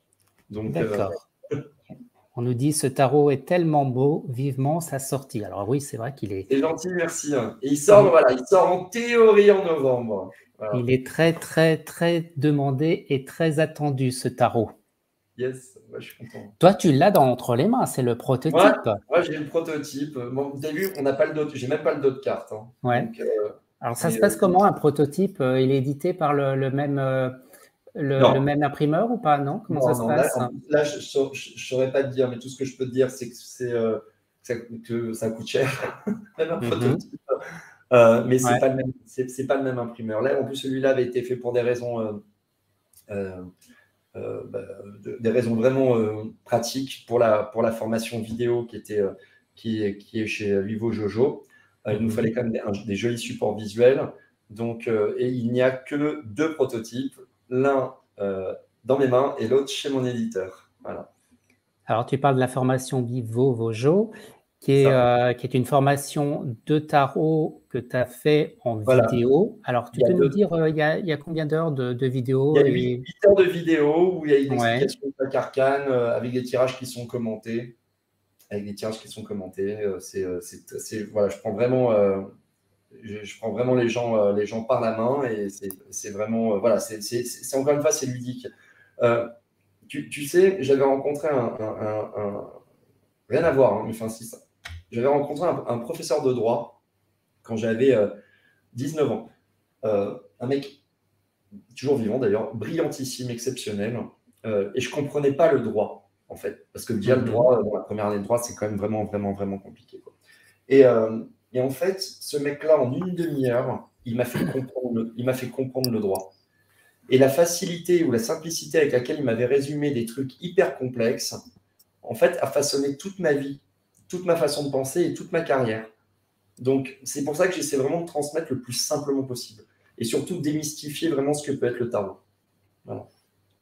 A: D'accord. Euh... On nous dit ce tarot est tellement beau, vivement sa sortie. Alors oui, c'est vrai qu'il est.
B: C'est gentil, merci. Et il sort, il... voilà, il sort en théorie en novembre.
A: Voilà. Il est très, très, très demandé et très attendu, ce tarot.
B: Yes, ouais, je suis content.
A: Toi, tu l'as dans entre les mains, c'est le prototype.
B: Moi, ouais, j'ai le prototype. Bon, vous avez vu, on n'a pas le dos, j'ai même pas le dos de carte. Hein.
A: Ouais.
B: Donc, euh,
A: alors ça se passe euh, comment un prototype? euh, Il est édité par le, le même euh, le, le même imprimeur ou pas? Non, comment
B: non,
A: ça se
B: non,
A: passe?
B: Là, là je ne saurais pas te dire, mais tout ce que je peux te dire, c'est que, c'est, euh, que ça coûte cher. Même un prototype. Mm-hmm. Euh, mais c'est ouais. pas le même, c'est, c'est pas le même imprimeur. Là, en plus, celui-là avait été fait pour des raisons, euh, euh, euh, bah, de, des raisons vraiment euh, pratiques pour la pour la formation vidéo qui était euh, qui est qui est chez Vivo Jojo. Euh, il nous fallait quand même des, un, des jolis supports visuels. Donc, euh, et il n'y a que deux prototypes, l'un euh, dans mes mains et l'autre chez mon éditeur. Voilà.
A: Alors, tu parles de la formation Vivo Vojo. Qui est, euh, qui est une formation de tarot que tu as fait en voilà. vidéo. Alors, tu peux deux... nous dire, il euh, y, a, y a combien d'heures de, de vidéo?
B: Il y a huit, et... huit heures de vidéo où il y a une explication ouais. de chaque arcane euh, avec des tirages qui sont commentés. Avec des tirages qui sont commentés. Euh, c'est, c'est, c'est, voilà, je prends vraiment, euh, je, je prends vraiment les gens, euh, les gens par la main et c'est, c'est vraiment, euh, voilà, c'est, c'est, c'est, encore une fois, c'est ludique. Euh, tu, tu sais, j'avais rencontré un, un, un, un rien à voir, hein, mais enfin, si ça. J'avais rencontré un, un professeur de droit quand j'avais euh, dix-neuf ans. Euh, un mec, toujours vivant d'ailleurs, brillantissime, exceptionnel. Euh, et je ne comprenais pas le droit, en fait. Parce que déjà, mm-hmm. le droit, dans la première année de droit, c'est quand même vraiment, vraiment, vraiment compliqué. Quoi. Et, euh, et en fait, ce mec-là, en une demi-heure, il m'a fait comprendre le, il m'a fait comprendre le droit. Et la facilité ou la simplicité avec laquelle il m'avait résumé des trucs hyper complexes, en fait, a façonné toute ma vie, toute ma façon de penser et toute ma carrière. Donc, c'est pour ça que j'essaie vraiment de transmettre le plus simplement possible. Et surtout, démystifier vraiment ce que peut être le tarot. Voilà.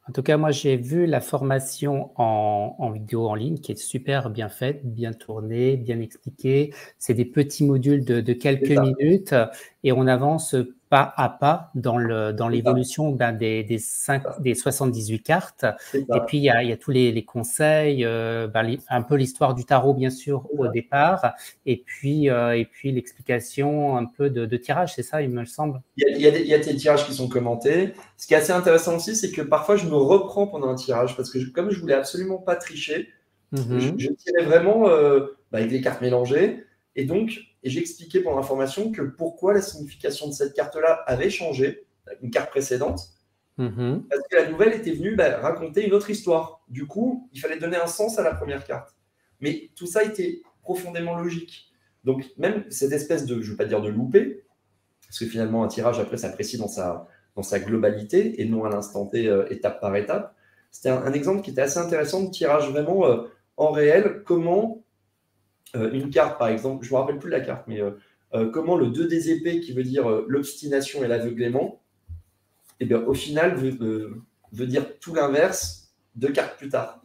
A: En tout cas, moi, j'ai vu la formation en, en vidéo en ligne qui est super bien faite, bien tournée, bien expliquée. C'est des petits modules de, de quelques
B: C'est ça,
A: minutes et on avance pas à pas dans le, dans
B: c'est ça,
A: l'évolution ben, des, des, cinq,
B: c'est ça.
A: des soixante-dix-huit cartes.
B: C'est
A: Et
B: ça.
A: puis, il y a, il y a tous les, les conseils, euh, ben, les- un peu l'histoire du tarot, bien sûr,
B: C'est
A: au
B: ça.
A: départ. Et puis, euh, et puis l'explication un peu de, de tirage, c'est ça, il me semble.
B: Il y, a, il, y a des, il y a des tirages qui sont commentés. Ce qui est assez intéressant aussi, c'est que parfois je me reprends pendant un tirage parce que je, comme je voulais absolument pas tricher, je,
A: Mhm.
B: je tirais vraiment euh, bah, avec les cartes mélangées. Et donc, et j'expliquais pendant la formation que pourquoi la signification de cette carte-là avait changé, une carte précédente,
A: Mhm.
B: parce que la nouvelle était venue bah, raconter une autre histoire. Du coup, il fallait donner un sens à la première carte. Mais tout ça était profondément logique. Donc, même cette espèce de, je ne veux pas dire de loupé, parce que finalement, un tirage, après, s'apprécie dans sa, dans sa globalité et non à l'instant T, euh, étape par étape. C'était un, un, exemple qui était assez intéressant de tirage vraiment euh, en réel. Comment euh, une carte, par exemple, je ne me rappelle plus de la carte, mais euh, euh, comment le deux des épées, qui veut dire euh, l'obstination et l'aveuglément, eh bien, au final, veut, euh, veut dire tout l'inverse deux cartes plus tard.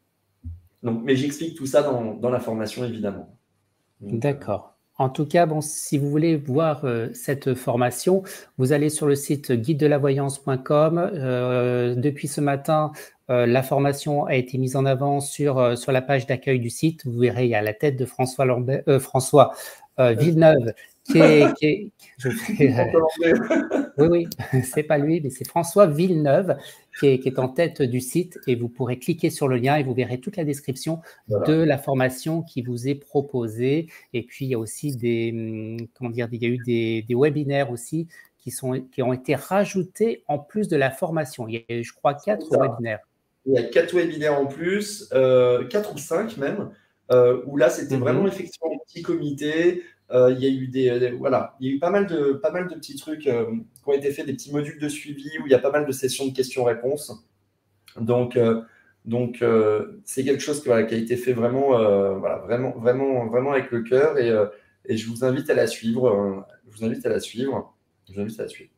B: Donc, mais j'explique tout ça dans, dans la formation, évidemment. Donc, euh,
A: D'accord. En tout cas, bon, si vous voulez voir euh, cette formation, vous allez sur le site guide de la voyance point com. Euh, depuis ce matin, euh, la formation a été mise en avant sur, euh, sur la page d'accueil du site. Vous verrez, il y a la tête de François, Lambert, euh, François euh, Villeneuve qui est, qui est- je fais, oui, oui, c'est pas lui, mais c'est François Villeneuve qui est, qui est en tête du site et vous pourrez cliquer sur le lien et vous verrez toute la description de
B: voilà.
A: la formation qui vous est proposée. Et puis, il y a aussi des, hum, comment dire, il y a eu des, des webinaires aussi qui, sont, qui ont été rajoutés en plus de la formation. Il y a eu, je crois, quatre
B: Ça.
A: webinaires.
B: Il y a quatre webinaires en plus, euh, quatre ou cinq même, euh, où là, c'était vraiment
A: Mhm.
B: effectivement un petit comité. Euh, il y a eu des, des- voilà, il y a eu pas mal de, pas mal de petits trucs euh, qui ont été faits, des petits modules de suivi où il y a pas mal de sessions de questions-réponses. Donc, euh, donc euh, c'est quelque chose qui, voilà, qui a été fait vraiment, euh, voilà, vraiment, vraiment, vraiment avec le cœur et, euh, et je vous invite à la suivre. euh, je vous invite à la suivre. Je vous invite à la suivre.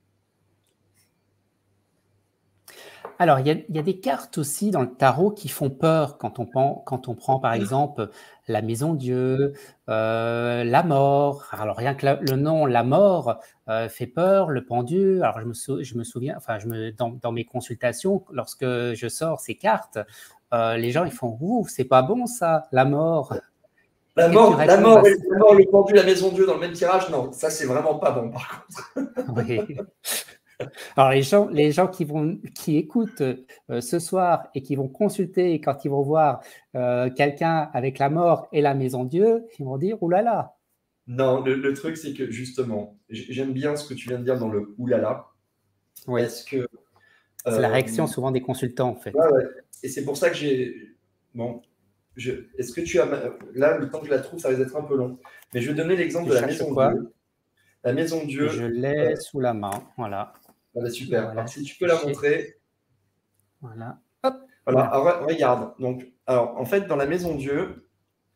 A: Alors, il y, a, il y a des cartes aussi dans le tarot qui font peur quand on prend, quand on prend par exemple la maison Dieu, euh, la mort. Alors, rien que la- le nom, la mort, euh, fait peur, le pendu. Alors, je me, sou- je me souviens, enfin, je me, dans, dans mes consultations, lorsque je sors ces cartes, euh, les gens, ils font, ouh, c'est pas bon ça, la mort.
B: La
A: Qu'est-ce que tu
B: mort, la
A: réponds
B: mort,
A: à
B: et,
A: ça?
B: la mort, le pendu, la maison Dieu dans le même tirage, non, ça c'est vraiment pas bon par contre.
A: Oui. Alors, les gens, les gens qui, vont, qui écoutent euh, ce soir et qui vont consulter quand ils vont voir euh, quelqu'un avec la mort et la maison Dieu, ils vont dire, oulala. Là là.
B: Non, le, le truc c'est que justement, j'aime bien ce que tu viens de dire dans le oulala,
A: Oui,
B: parce que
A: c'est la
B: euh,
A: réaction souvent des consultants, en
B: ouais,
A: fait.
B: ouais. Et c'est pour ça que j'ai. Bon, je... est-ce que tu as. Là, le temps que je la trouve, ça risque d'être un peu long. Mais je vais donner l'exemple
A: Tu
B: de la
A: cherches
B: maison
A: quoi?
B: Dieu. La maison
A: Je
B: Dieu, euh,
A: l'ai sous la main. Voilà.
B: ah bah, super.
A: Voilà,
B: Alors, si tu peux la
A: affiché.
B: montrer.
A: Voilà. Hop.
B: Voilà,
A: Oula.
B: alors, regarde. Donc, alors, en fait, dans la maison Dieu,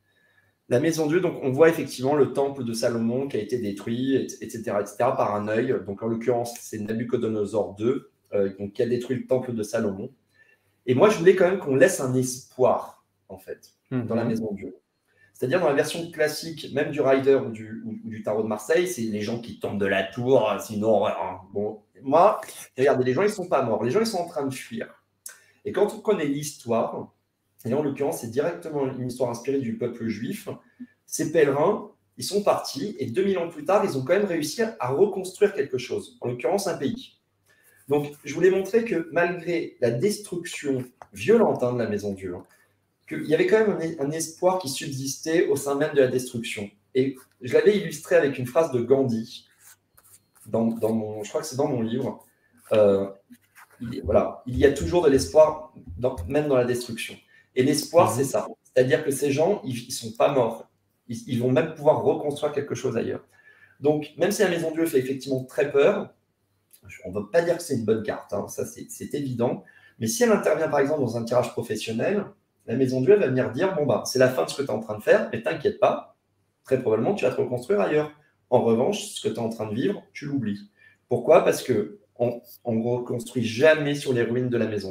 B: la maison Dieu, donc on voit effectivement le temple de Salomon qui a été détruit, et cetera, et cetera, par un œil. Donc, en l'occurrence, c'est Nabucodonosor deux, euh, donc, qui a détruit le temple de Salomon. Et moi, je voulais quand même qu'on laisse un espoir, en fait, dans la
A: Mhm.
B: maison Dieu. C'est-à-dire, dans la version classique, même du Rider ou du, ou du tarot de Marseille, c'est les gens qui tombent de la tour, sinon, hein, bon, moi, regardez, les gens, ils ne sont pas morts. Les gens, ils sont en train de fuir. Et quand on connaît l'histoire, et en l'occurrence, c'est directement une histoire inspirée du peuple juif, ces pèlerins, ils sont partis, et deux mille ans plus tard, ils ont quand même réussi à reconstruire quelque chose, en l'occurrence un pays. Donc, je voulais montrer que malgré la destruction violente hein, de la Maison Dieu, hein, qu'il y avait quand même un, un espoir qui subsistait au sein même de la destruction. Et je l'avais illustré avec une phrase de Gandhi, dans, dans mon, je crois que c'est dans mon livre. Euh, il, voilà, il y a toujours de l'espoir, dans, même dans la destruction. Et l'espoir, c'est
A: Mhm.
B: ça. C'est-à-dire que ces gens, ils ne sont pas morts. Ils, ils vont même pouvoir reconstruire quelque chose ailleurs. Donc, même si la Maison Dieu fait effectivement très peur, on ne peut pas dire que c'est une bonne carte, hein, ça c'est évident. Mais si elle intervient par exemple dans un tirage professionnel, la Maison Dieu va venir dire bon bah c'est la fin de ce que tu es en train de faire, mais t'inquiète pas, très probablement tu vas te reconstruire ailleurs. En revanche, ce que tu es en train de vivre, tu l'oublies. Pourquoi? Parce que on, on reconstruit jamais sur les ruines de la Maison Dieu.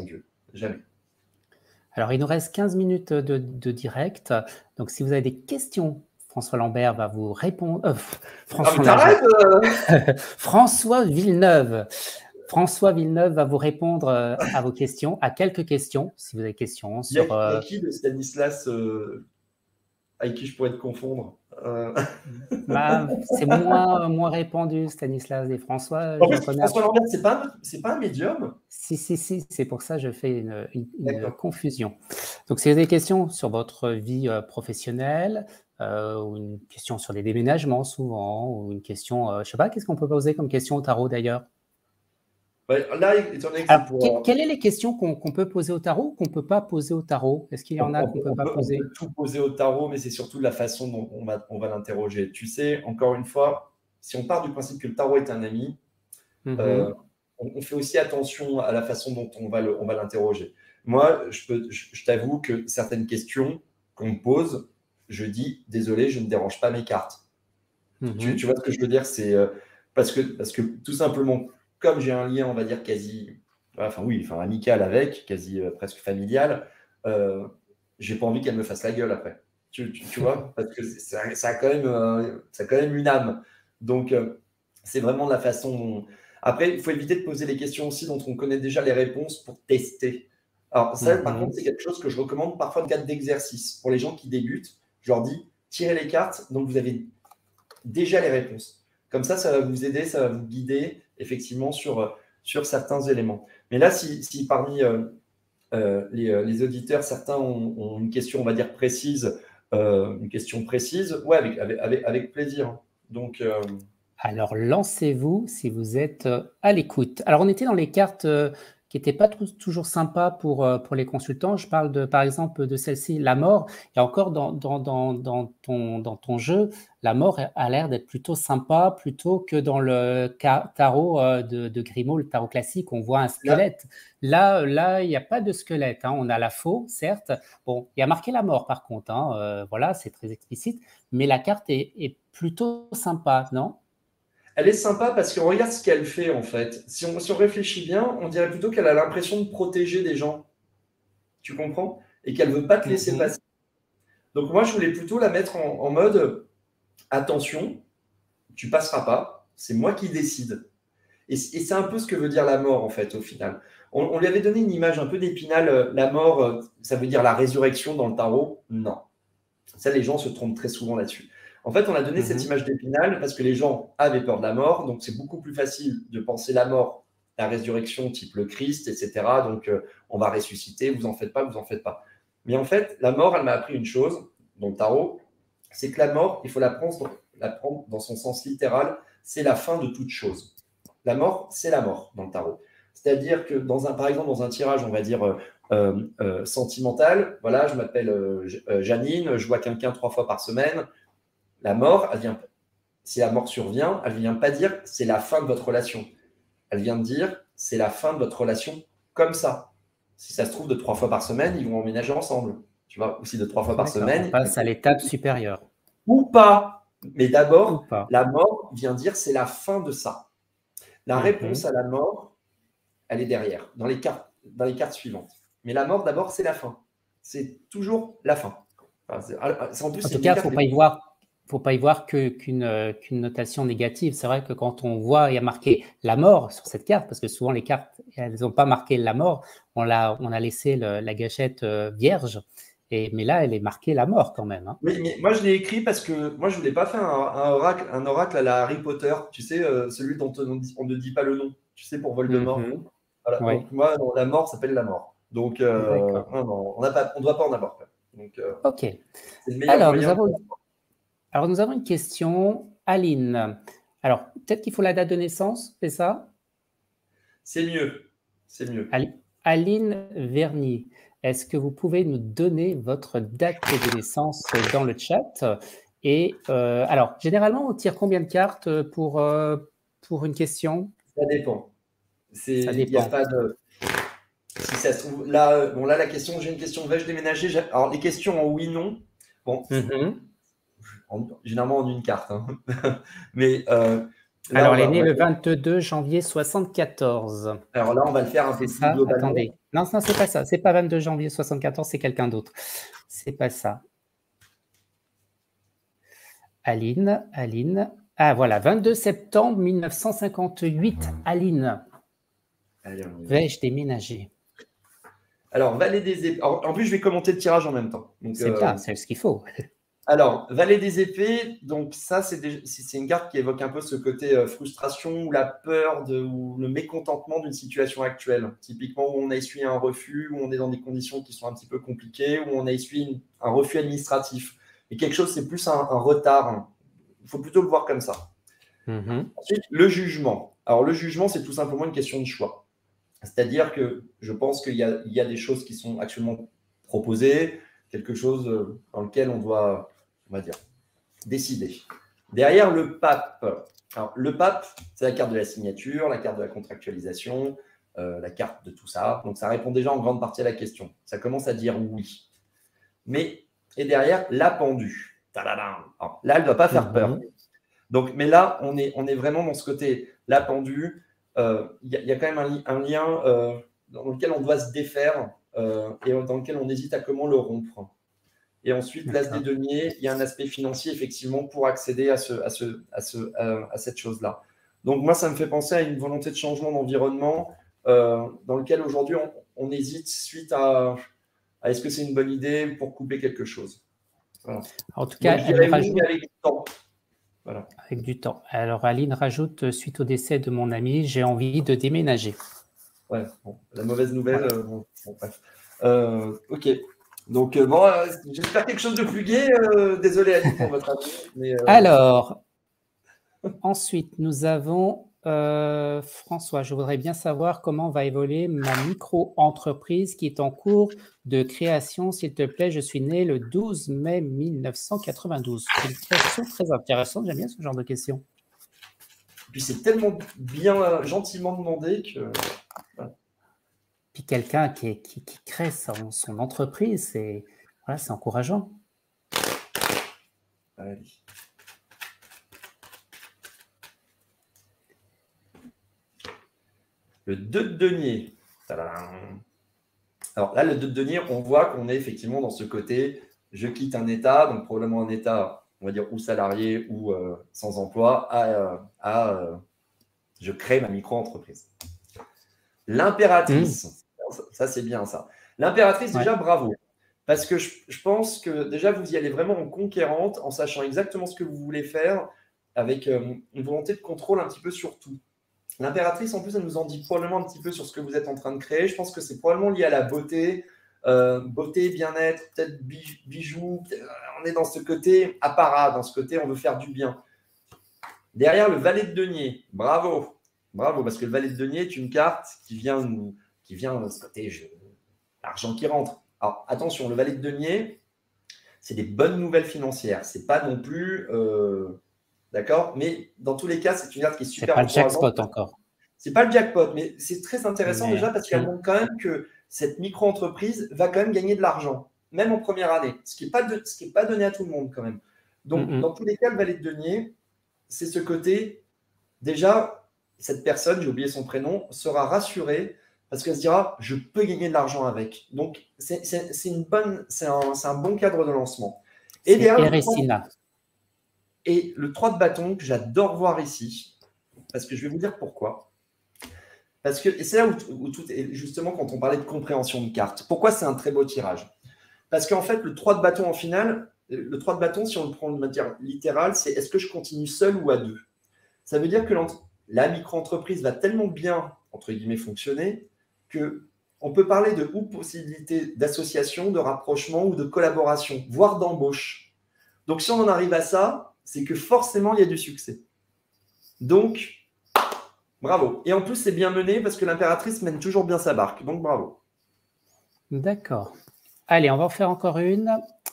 B: Jamais.
A: Alors, il nous reste quinze minutes de, de direct. Donc, si vous avez des questions, François Lambert va vous répondre. Euh, François,
B: ah, euh...
A: François Villeneuve. François Villeneuve va vous répondre à vos questions, à quelques questions, si vous avez des questions. Sur,
B: il, y a, il y a qui de Stanislas euh, avec qui je pourrais te confondre euh...
A: bah, C'est moins, moins répandu, Stanislas et François.
B: En fait, François Lambert, ce n'est pas, pas un médium?
A: Si, si, si, c'est pour ça que je fais une, une, une confusion. Donc, si vous avez des questions sur votre vie euh, professionnelle, euh, ou une question sur les déménagements souvent, ou une question, euh, je ne sais pas, qu'est-ce qu'on peut poser comme question au tarot d'ailleurs?
B: Là, étant donné que
A: Alors,
B: pour,
A: que, euh... quelles sont les questions qu'on qu'on peut poser au tarot ou qu'on ne peut pas poser au tarot? Est-ce qu'il y en a qu'on ne peut
B: on
A: pas
B: peut,
A: poser?
B: On peut tout poser au tarot, mais c'est surtout la façon dont on va, on va l'interroger. Tu sais, encore une fois, si on part du principe que le tarot est un ami, mm-hmm. euh, on, on fait aussi attention à la façon dont on va l'interroger. Moi, je, peux, je, je t'avoue que certaines questions qu'on me pose, je dis, désolé, je ne dérange pas mes cartes. Mm-hmm. tu, tu vois ce que je veux dire? C'est euh, parce, que, parce que tout simplement, comme j'ai un lien, on va dire, quasi, enfin oui, enfin amical avec, quasi euh, presque familial, euh, j'ai pas envie qu'elle me fasse la gueule après. Tu, tu, tu vois? Parce que ça, ça, a quand même, euh, ça a quand même une âme. Donc, euh, c'est vraiment la façon dont... Après, il faut éviter de poser les questions aussi dont on connaît déjà les réponses pour tester. Alors ça, mm-hmm. par contre, c'est quelque chose que je recommande parfois de cadre d'exercice. Pour les gens qui débutent, je leur dis, tirez les cartes, donc vous avez déjà les réponses. Comme ça, ça va vous aider, ça va vous guider effectivement sur, sur certains éléments. Mais là, si, si parmi euh, euh, les, les auditeurs, certains ont, ont une question, on va dire, précise, euh, une question précise, ouais, avec, avec, avec plaisir. Donc... Euh...
A: Alors, lancez-vous si vous êtes à l'écoute. Alors, on était dans les cartes euh, qui n'étaient pas toujours sympas pour, euh, pour les consultants. Je parle, de, par exemple, de celle-ci, la mort. Et encore, dans, dans, dans, dans, ton, dans ton jeu, la mort a l'air d'être plutôt sympa, plutôt que dans le tarot euh, de, de Grimaud, le tarot classique, on voit un squelette. Là, là, il n'y a pas de squelette. Hein. On a la faux, certes. Bon, il y a marqué la mort, par contre. Hein. Euh, voilà, c'est très explicite. Mais la carte est, est plutôt sympa, non ?
B: Elle est sympa parce qu'on regarde ce qu'elle fait, en fait. Si on, si on réfléchit bien, on dirait plutôt qu'elle a l'impression de protéger des gens. Tu comprends? Et qu'elle ne veut pas te laisser mm-hmm. passer. Donc, moi, je voulais plutôt la mettre en, en mode « Attention, tu ne passeras pas. C'est moi qui décide. » Et, et c'est un peu ce que veut dire la mort, en fait, au final. On, on lui avait donné une image un peu d'Épinal. La mort, ça veut dire la résurrection dans le tarot? Non. Ça, les gens se trompent très souvent là-dessus. En fait, on a donné mmh. cette image d'Épinal parce que les gens avaient peur de la mort. Donc, c'est beaucoup plus facile de penser la mort, la résurrection type le Christ, et cetera. Donc, euh, on va ressusciter, vous en faites pas, vous en faites pas. Mais en fait, la mort, elle m'a appris une chose dans le tarot, c'est que la mort, il faut la prendre, la prendre dans son sens littéral, c'est la fin de toute chose. La mort, c'est la mort dans le tarot. C'est-à-dire que, dans un, par exemple, dans un tirage, on va dire euh, euh, euh, sentimental, voilà, je m'appelle euh, Janine, je vois quelqu'un trois fois par semaine. La mort, elle vient, si la mort survient, elle ne vient pas dire c'est la fin de votre relation. Elle vient de dire c'est la fin de votre relation comme ça. Si ça se trouve, de trois fois par semaine, ils vont emménager ensemble. Tu vois, aussi de trois fois par semaine.
A: On passe à l'étape supérieure.
B: Ou pas. Mais d'abord, la mort vient dire c'est la fin de ça. La mm-hmm. réponse à la mort, elle est derrière, dans les cartes, dans les cartes suivantes. Mais la mort, d'abord, c'est la fin. C'est toujours la fin. Enfin, c'est, c'est, en plus,
A: en tout cas, il ne faut pas y voir. Il ne faut pas y voir que, qu'une, qu'une notation négative. C'est vrai que quand on voit, il y a marqué la mort sur cette carte, parce que souvent les cartes, elles n'ont pas marqué la mort, on, l'a, on a laissé le, la gâchette euh, vierge, et, mais là, elle est marquée la mort quand même. Hein.
B: Oui, mais moi je l'ai écrit parce que moi je ne voulais pas faire un, un, oracle, un oracle à la Harry Potter, tu sais, euh, celui dont on, on ne dit pas le nom, tu sais, pour Voldemort. Mm-hmm. Voilà. Oui. Donc moi, la mort s'appelle la mort. Donc, euh, non, non, on ne doit pas en avoir peur. Donc, euh,
A: ok.
B: C'est le meilleur
A: Alors,
B: moyen.
A: Nous avons... Alors, nous avons une question. Aline. Alors, peut-être qu'il faut la date de naissance, c'est ça?
B: C'est mieux. C'est mieux.
A: Aline Verny, est-ce que vous pouvez nous donner votre date de naissance dans le chat? Et euh, alors, généralement, on tire combien de cartes pour, euh, pour une question?
B: Ça dépend. C'est, ça dépend. Il n'y a pas de... Si ça se trouve, là, bon, là, la question, j'ai une question, vais-je déménager? Alors, les questions en oui-non, bon, mm-hmm. En, généralement en une carte. Hein. Mais euh, Là,
A: Alors,
B: on
A: elle est
B: va,
A: née
B: on va-
A: le vingt-deux janvier soixante-quatorze.
B: Alors là, on va le faire un peu
A: C'est
B: plus
A: ça?
B: globalement.
A: Attendez. Non, non, c'est pas ça. C'est pas vingt-deux janvier soixante-quatorze, c'est quelqu'un d'autre. C'est pas ça. Aline, Aline. Ah, voilà, vingt-deux septembre mille neuf cent cinquante-huit. Aline,
B: Allez, on y va.
A: vais-je déménager?
B: Alors, Vallée des Épées. Alors, en plus, je vais commenter le tirage en même temps. Donc,
A: C'est
B: euh,
A: bien, c'est ce qu'il faut.
B: Alors, Vallée des Épées, donc ça, c'est des- c'est c'est une carte qui évoque un peu ce côté euh, frustration ou la peur de, ou le mécontentement d'une situation actuelle. Typiquement, où on a essuyé un refus, où on est dans des conditions qui sont un petit peu compliquées, où on a essuyé une- un refus administratif. Et quelque chose, c'est plus un, un retard. Il faut plutôt le voir comme ça.
A: Mhm.
B: Ensuite, le jugement. Alors, le jugement, c'est tout simplement une question de choix. C'est-à-dire que je pense qu'il y a, il y a des choses qui sont actuellement proposées, quelque chose euh, dans lequel on doit, on va dire, décider. Derrière le pape. Alors, le pape, c'est la carte de la signature, la carte de la contractualisation, euh, la carte de tout ça. Donc, ça répond déjà en grande partie à la question. Ça commence à dire oui. Mais, et derrière, la pendue. Tadadam. Alors, là, elle ne doit pas faire peur.
A: Mhm.
B: Donc, mais là, on est, on est vraiment dans ce côté, la pendue. Euh, Il y, y a quand même un, li- un lien euh, dans lequel on doit se défaire euh, et dans lequel on hésite à comment le rompre. Et ensuite, l'as des
A: D'accord.
B: deniers, il y a un aspect financier, effectivement, pour accéder à, ce, à, ce, à, ce, à, à cette chose-là. Donc, moi, ça me fait penser à une volonté de changement d'environnement euh, dans lequel aujourd'hui, on, on hésite suite à, à est-ce que c'est une bonne idée pour couper quelque chose. Voilà.
A: En tout
B: Donc,
A: cas,
B: je
A: elle
B: dirais oui,
A: rajoute
B: mais avec du temps. Voilà.
A: avec du temps. Alors, Aline rajoute, suite au décès de mon ami, j'ai envie de déménager.
B: Ouais, bon, la mauvaise nouvelle,
A: Ouais.
B: euh, bon, bon, bref. Euh, ok. Donc, euh, bon, euh, j'espère quelque chose de plus gai. euh, désolé, Aline, pour votre avis. Mais, euh,
A: Alors, ensuite, nous avons euh, François. Je voudrais bien savoir comment va évoluer ma micro-entreprise qui est en cours de création. S'il te plaît, je suis né le douze mai mille neuf cent quatre-vingt-douze. C'est une question très intéressante. J'aime bien ce genre de questions.
B: puis c'est tellement bien, euh, gentiment demandé que.
A: Puis quelqu'un qui, qui, qui crée son, son entreprise, c'est voilà, c'est encourageant.
B: Allez. Le deux de denier. Tadam. Alors là, le deux de denier, on voit qu'on est effectivement dans ce côté, je quitte un état, donc probablement un état, on va dire, ou salarié ou euh, sans emploi, à, euh, à euh, je crée ma micro-entreprise. L'impératrice, mmh. ça, ça c'est bien ça. L'impératrice, déjà, ouais. Bravo. Parce que je, je pense que déjà, vous y allez vraiment en conquérante, en sachant exactement ce que vous voulez faire, avec euh, une volonté de contrôle un petit peu sur tout. L'impératrice, en plus, elle nous en dit probablement un petit peu sur ce que vous êtes en train de créer. Je pense que c'est probablement lié à la beauté, euh, beauté, bien-être, peut-être bijoux. Peut on est dans ce côté apparat, dans ce côté on veut faire du bien. Derrière, le valet de denier. Bravo. Bravo, parce que le valet de denier est une carte qui vient, nous, qui vient de ce côté l'argent qui rentre. Alors, attention, le valet de denier, c'est des bonnes nouvelles financières. Ce n'est pas non plus... Euh, D'accord. Mais dans tous les cas, c'est une carte qui est super
A: encourageante. C'est pas le jackpot encore.
B: C'est pas le jackpot, mais c'est très intéressant mais, déjà parce qu'elle
A: hum.
B: montre quand même que cette micro-entreprise va quand même gagner de l'argent, même en première année, ce qui n'est pas, pas donné à tout le monde quand même. Donc, hum, dans tous les cas, le valet de denier, c'est ce côté, déjà, cette personne, j'ai oublié son prénom, sera rassurée parce qu'elle se dira, je peux gagner de l'argent avec. Donc, c'est une bonne, c'est un, un bon cadre de lancement.
A: Et derrière, Eressina.
B: Et le trois de bâton que j'adore voir ici, parce que je vais vous dire pourquoi. Parce que c'est là où, où tout est, justement, quand on parlait de compréhension de carte. Pourquoi c'est un très beau tirage? Parce qu'en fait, le trois de bâton en finale, le trois de bâton, si on le prend de manière littérale, c'est est-ce que je continue seul ou à deux? Ça veut dire que la micro-entreprise va tellement bien, entre guillemets, fonctionner, qu'on peut parler de ou possibilité d'association, de rapprochement ou de collaboration, voire d'embauche. Donc, si on en arrive à ça, c'est que forcément, il y a du succès. Donc, bravo. Et en plus, c'est bien mené parce que l'impératrice mène toujours bien sa barque. Donc, bravo.
A: D'accord. Allez, on va en faire encore une.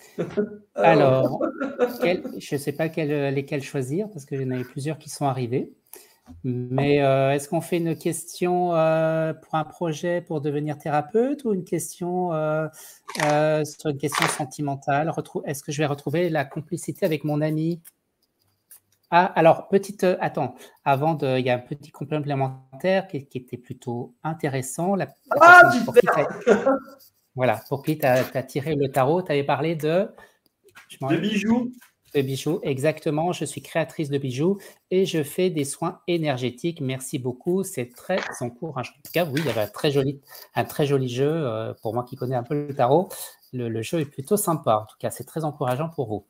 A: Alors, quel, je ne sais pas quel, lesquelles choisir parce qu'il y en avait plusieurs qui sont arrivés. Mais euh, est-ce qu'on fait une question euh, pour un projet pour devenir thérapeute ou une question euh, euh, sur une question sentimentale? Est-ce que je vais retrouver la complicité avec mon ami? Ah, alors, petite, euh, attends, avant de, il y a un petit complémentaire qui, qui était plutôt intéressant. La, la
B: Ah,
A: personne pour qui tu
B: super!
A: as, voilà, pour qui tu as, as tiré le tarot, tu avais parlé de, je
B: De bijoux.
A: de bijoux, exactement. Je suis créatrice de bijoux et je fais des soins énergétiques. Merci beaucoup, c'est très encourageant. En tout cas, oui, il y avait un très joli, un très joli jeu. Euh, pour moi qui connais un peu le tarot, le, le jeu est plutôt sympa. En tout cas, c'est très encourageant pour vous.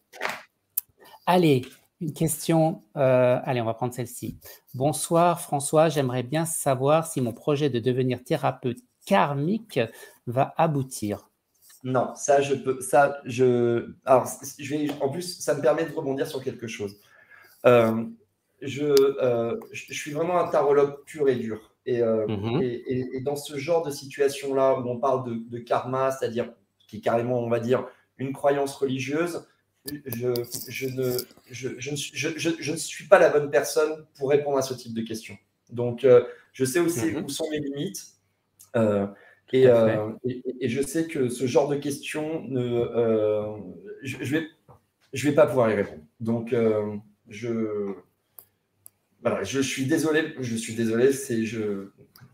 A: Allez, une question. Euh, allez, on va prendre celle-ci. Bonsoir François, j'aimerais bien savoir si mon projet de devenir thérapeute karmique va aboutir.
B: Non, ça, je peux. Ça, je. Alors, je vais. En plus, ça me permet de rebondir sur quelque chose. Euh, je, euh, je, je suis vraiment un tarologue pur et dur. Et, euh,
A: Mhm.
B: et, et, et dans ce genre de situation-là où on parle de, de karma, c'est-à-dire qui est carrément, on va dire, une croyance religieuse, je, je, ne, je, je, ne suis, je, je, je ne suis pas la bonne personne pour répondre à ce type de questions. Donc, euh, je sais aussi
A: Mhm.
B: où sont mes limites. Euh,
A: Tout
B: et,
A: à fait.
B: euh, et, et je sais que ce genre de questions, ne, euh, je ne vais, je vais pas pouvoir y répondre. Donc, euh, je, voilà, je suis désolé, je suis désolé, c'est je,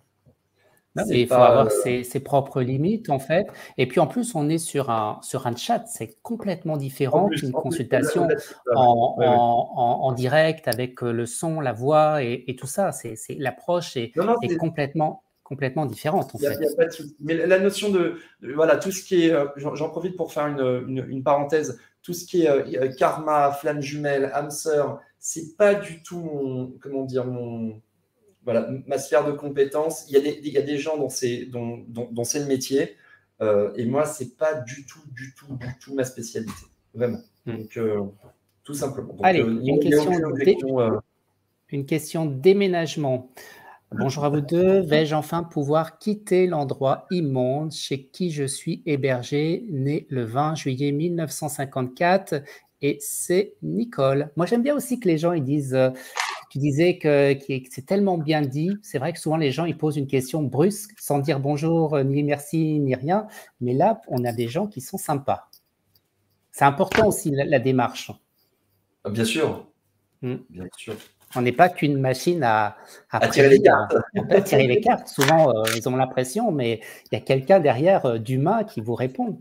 A: Non, mais
B: c'est
A: il faut
B: pas.
A: avoir
B: Euh,
A: ses, ses propres limites, en fait. Et puis, en plus, on est sur un, sur un chat. C'est complètement
B: en
A: différent
B: plus,
A: qu'une
B: en plus, au-delà,
A: consultation
B: au-delà de ça,
A: en,
B: ouais. Ouais, ouais.
A: en, en, en direct avec euh, le son, la voix et, et tout ça. C'est, c'est, l'approche est,
B: Non, non,
A: est
B: c'est,
A: complètement, complètement différente, en
B: il n'y a, y a
A: fait.
B: pas de souci. Mais la notion de, de- voilà, tout ce qui est, euh, j'en, j'en profite pour faire une, une, une parenthèse, tout ce qui est euh, karma, flamme jumelle, âme sœur, c'est pas du tout mon, comment dire, mon, voilà, ma sphère de compétences. Il y a des, il y a des gens dont c'est, dont, dont, dont c'est le métier, euh, et moi, c'est pas du tout, du tout, du tout ma spécialité, vraiment.
A: Hmm.
B: Donc, euh, tout simplement. Donc, euh,
A: Allez,
B: il
A: une
B: n'y a, a
A: question,
B: aucune
A: dé-
B: objection. Euh,
A: une question déménagement. Bonjour à vous deux. Vais-je enfin pouvoir quitter l'endroit immonde chez qui je suis hébergé, né le vingt juillet mille neuf cent cinquante-quatre, et c'est Nicole. Moi, j'aime bien aussi que les gens ils disent, euh, tu disais que, que c'est tellement bien dit. C'est vrai que souvent les gens ils posent une question brusque sans dire bonjour, euh, ni merci, ni rien. Mais là, on a des gens qui sont sympas. C'est important aussi la, la démarche.
B: bien sûr,
A: Hmm.
B: bien sûr.
A: On n'est pas qu'une machine à, à
B: À tirer les
A: prédire.
B: cartes.
A: On peut tirer les cartes. Souvent, euh, ils ont l'impression, mais il y a quelqu'un derrière euh, d'humain qui vous répond.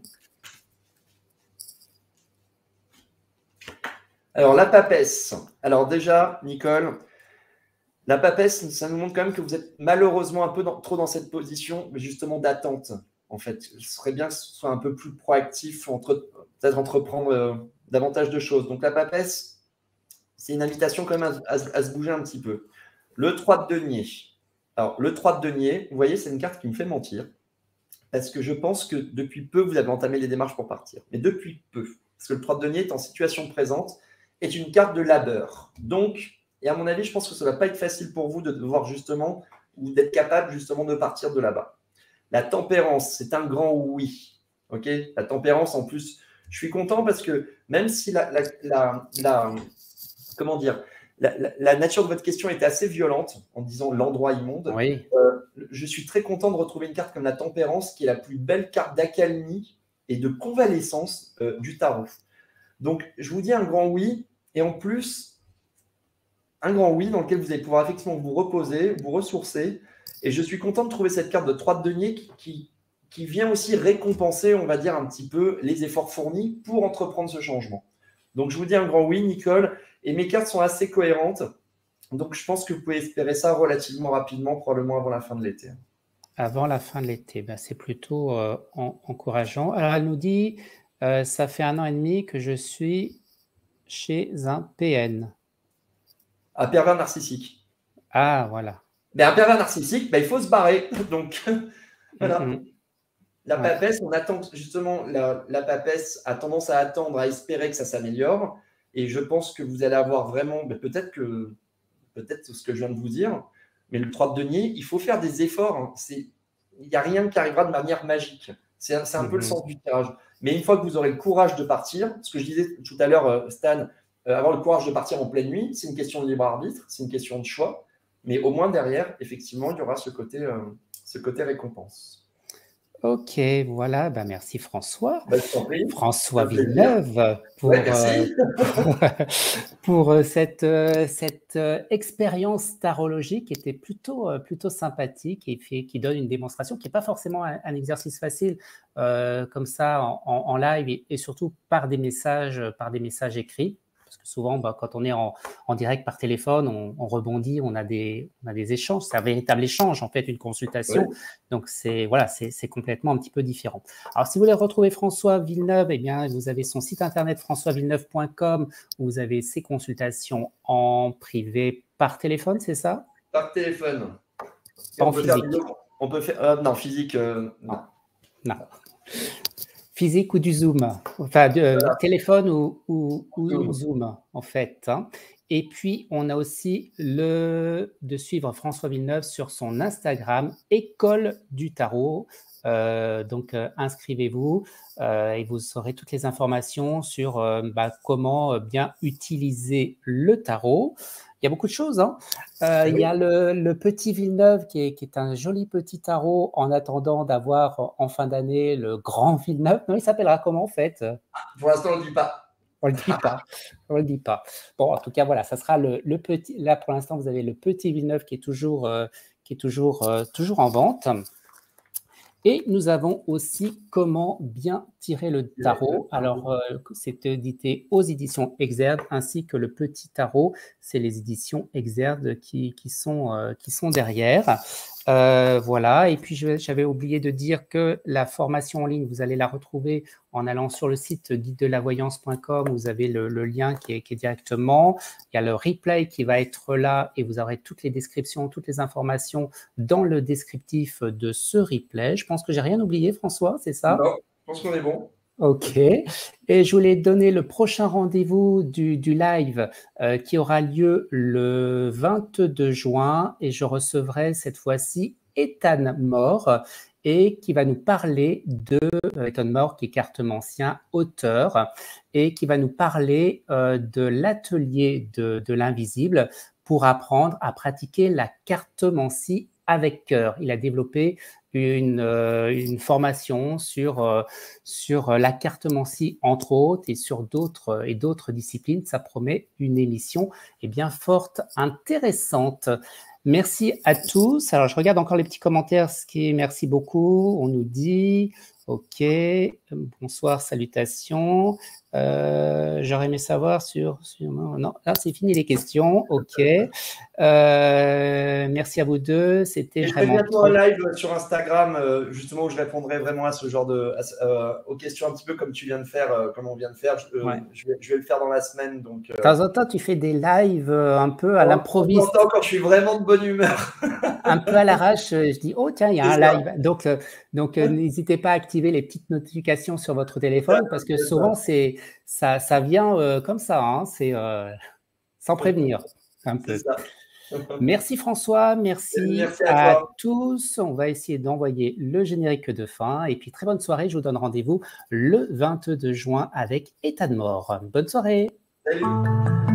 B: Alors, la papesse. Alors, déjà, Nicole, la papesse, ça nous montre quand même que vous êtes malheureusement un peu dans, trop dans cette position, mais justement d'attente. En fait, ce serait bien que ce soit un peu plus proactif, entre, peut-être entreprendre euh, davantage de choses. Donc, la papesse, c'est une invitation quand même à, à, à se bouger un petit peu. Le trois de denier. Alors, le trois de denier, vous voyez, c'est une carte qui me fait mentir. Parce que je pense que depuis peu, vous avez entamé les démarches pour partir. Mais depuis peu. Parce que le trois de denier est en situation présente, est une carte de labeur. Donc, et à mon avis, je pense que ça ne va pas être facile pour vous de devoir justement, ou d'être capable justement de partir de là-bas. La tempérance, c'est un grand oui. Ok. La tempérance, en plus, je suis content parce que même si la, la, la, la comment dire, la, la, la, nature de votre question était assez violente en disant l'endroit immonde,
A: Oui.
B: euh, je suis très content de retrouver une carte comme la tempérance qui est la plus belle carte d'accalmie et de convalescence euh, du tarot. Donc, je vous dis un grand oui, et en plus, un grand oui dans lequel vous allez pouvoir effectivement vous reposer, vous ressourcer. Et je suis content de trouver cette carte de trois de denier qui, qui, qui vient aussi récompenser, on va dire, un petit peu les efforts fournis pour entreprendre ce changement. Donc, je vous dis un grand oui, Nicole. Et mes cartes sont assez cohérentes. Donc, je pense que vous pouvez espérer ça relativement rapidement, probablement avant la fin de l'été.
A: Avant la fin de l'été, ben, c'est plutôt euh, en, encourageant. Alors, elle nous dit, euh, ça fait un an et demi que je suis chez un P N.
B: Un pervers narcissique.
A: Ah, voilà.
B: Mais un pervers narcissique, ben, il faut se barrer. Donc, voilà.
A: Mm -mm.
B: La
A: Ouais.
B: papesse, on attend justement, la, la papesse a tendance à attendre, à espérer que ça s'améliore. Et je pense que vous allez avoir vraiment, ben, peut-être que, peut-être ce que je viens de vous dire, mais le trois de denier, il faut faire des efforts. Hein. Il n'y a rien qui arrivera de manière magique. C'est un, un
A: Mm
B: peu le
A: -hmm.
B: sens du tirage. Mais une fois que vous aurez le courage de partir, ce que je disais tout à l'heure, Stan, euh, avoir le courage de partir en pleine nuit, c'est une question de libre arbitre, c'est une question de choix. Mais au moins derrière, effectivement, il y aura ce côté, euh, ce côté récompense.
A: Ok, voilà, ben merci François.
B: Bah, je t'en prie,
A: François
B: ça fait plaisir.
A: Villeneuve pour,
B: Ouais,
A: euh,
B: merci.
A: pour, pour, euh, cette, euh, cette euh, expérience tarologique qui était plutôt, euh, plutôt sympathique et fait, qui donne une démonstration qui n'est pas forcément un, un exercice facile euh, comme ça en, en- en live et, et surtout par des messages, par des messages écrits. Parce que souvent, bah, quand on est en, en direct par téléphone, on, on rebondit, on a, des, on a des échanges. C'est un véritable échange, en fait, une consultation.
B: Oui.
A: Donc, c'est voilà, c'est c'est complètement un petit peu différent. Alors, si vous voulez retrouver François Villeneuve, eh bien, vous avez son site internet françois villeneuve point com où vous avez ses consultations en privé par téléphone, c'est ça?
B: Par téléphone. Et
A: Pas
B: on
A: en
B: peut faire
A: physique.
B: du on peut faire euh, non, physique, euh,
A: Non,
B: non.
A: non. Physique ou du Zoom, enfin de, euh,
B: Voilà,
A: téléphone ou, ou, ou
B: Zoom.
A: Zoom en fait. Hein. Et puis on a aussi le de suivre François Villeneuve sur son Instagram, École du Tarot. Euh, donc euh, inscrivez-vous euh, et vous aurez toutes les informations sur euh, bah, comment bien utiliser le tarot. Il y a beaucoup de choses. Hein. Euh,
B: Eh
A: il y
B: oui.
A: a le, le petit Villeneuve qui est, qui est un joli petit tarot en attendant d'avoir en fin d'année le grand Villeneuve. Non, il s'appellera comment en fait?
B: Pour l'instant, on ne le dit pas.
A: On ne le dit pas. On le dit pas. Bon, en tout cas, voilà, ça sera le, le petit. Là, pour l'instant, vous avez le petit Villeneuve qui est toujours, euh, qui est toujours, euh, toujours en vente. Et nous avons aussi Comment bien tirer le tarot. Alors, euh, c'est édité aux éditions Exerd, ainsi que le petit tarot, c'est les éditions Exerd qui, qui, sont, euh, qui sont derrière. Euh, voilà, et puis j'avais oublié de dire que la formation en ligne, vous allez la retrouver en allant sur le site guide de la voyance point com, vous avez le, le lien qui est, qui est directement. Il y a le replay qui va être là et vous aurez toutes les descriptions, toutes les informations dans le descriptif de ce replay. Je pense que j'ai rien oublié, François, c'est ça?
B: Non, je pense qu'on est bon.
A: Ok. Et je voulais donner le prochain rendez-vous du, du live euh, qui aura lieu le vingt-deux juin et je recevrai cette fois-ci Ethan Moore et qui va nous parler de euh, Ethan Moore qui est cartomancien, auteur et qui va nous parler euh, de l'atelier de, de l'invisible pour apprendre à pratiquer la cartomancie avec cœur. Il a développé une, euh, une formation sur, euh, sur la cartomancie, entre autres, et sur d'autres et d'autres disciplines. Ça promet une émission eh bien forte, intéressante. Merci à tous. Alors, je regarde encore les petits commentaires. Ce qui est, merci beaucoup. On nous dit, OK, bonsoir, salutations. Euh, J'aurais aimé savoir sur, sur non, là c'est fini les questions. OK. Euh, merci à vous deux. C'était
B: Et je ferai
A: vraiment
B: bientôt un
A: trop.
B: live sur Instagram, euh, justement, où je répondrai vraiment à ce genre de. À, euh, aux questions un petit peu comme tu viens de faire, euh, comme on vient de faire. Je, euh,
A: Ouais.
B: je, vais, je vais le faire dans la semaine. Donc,
A: De
B: euh,
A: temps en temps, tu fais des lives euh, un peu à
B: en
A: l'improviste.
B: temps, quand je suis vraiment de bonne humeur.
A: Un peu à l'arrache, euh, je dis, oh tiens, il y a
B: C'est
A: un
B: ça.
A: live. Donc, euh, donc euh, n'hésitez pas à activer les petites notifications sur votre téléphone parce que
B: C'est
A: souvent,
B: ça.
A: c'est ça, ça vient euh, comme ça, hein, c'est euh, sans prévenir un
B: C'est
A: peu.
B: ça.
A: Merci François, merci
B: Merci à
A: à
B: toi.
A: tous. On va essayer d'envoyer le générique de fin et puis très bonne soirée. Je vous donne rendez-vous le vingt-deux juin avec État de mort. Bonne soirée.
B: Salut.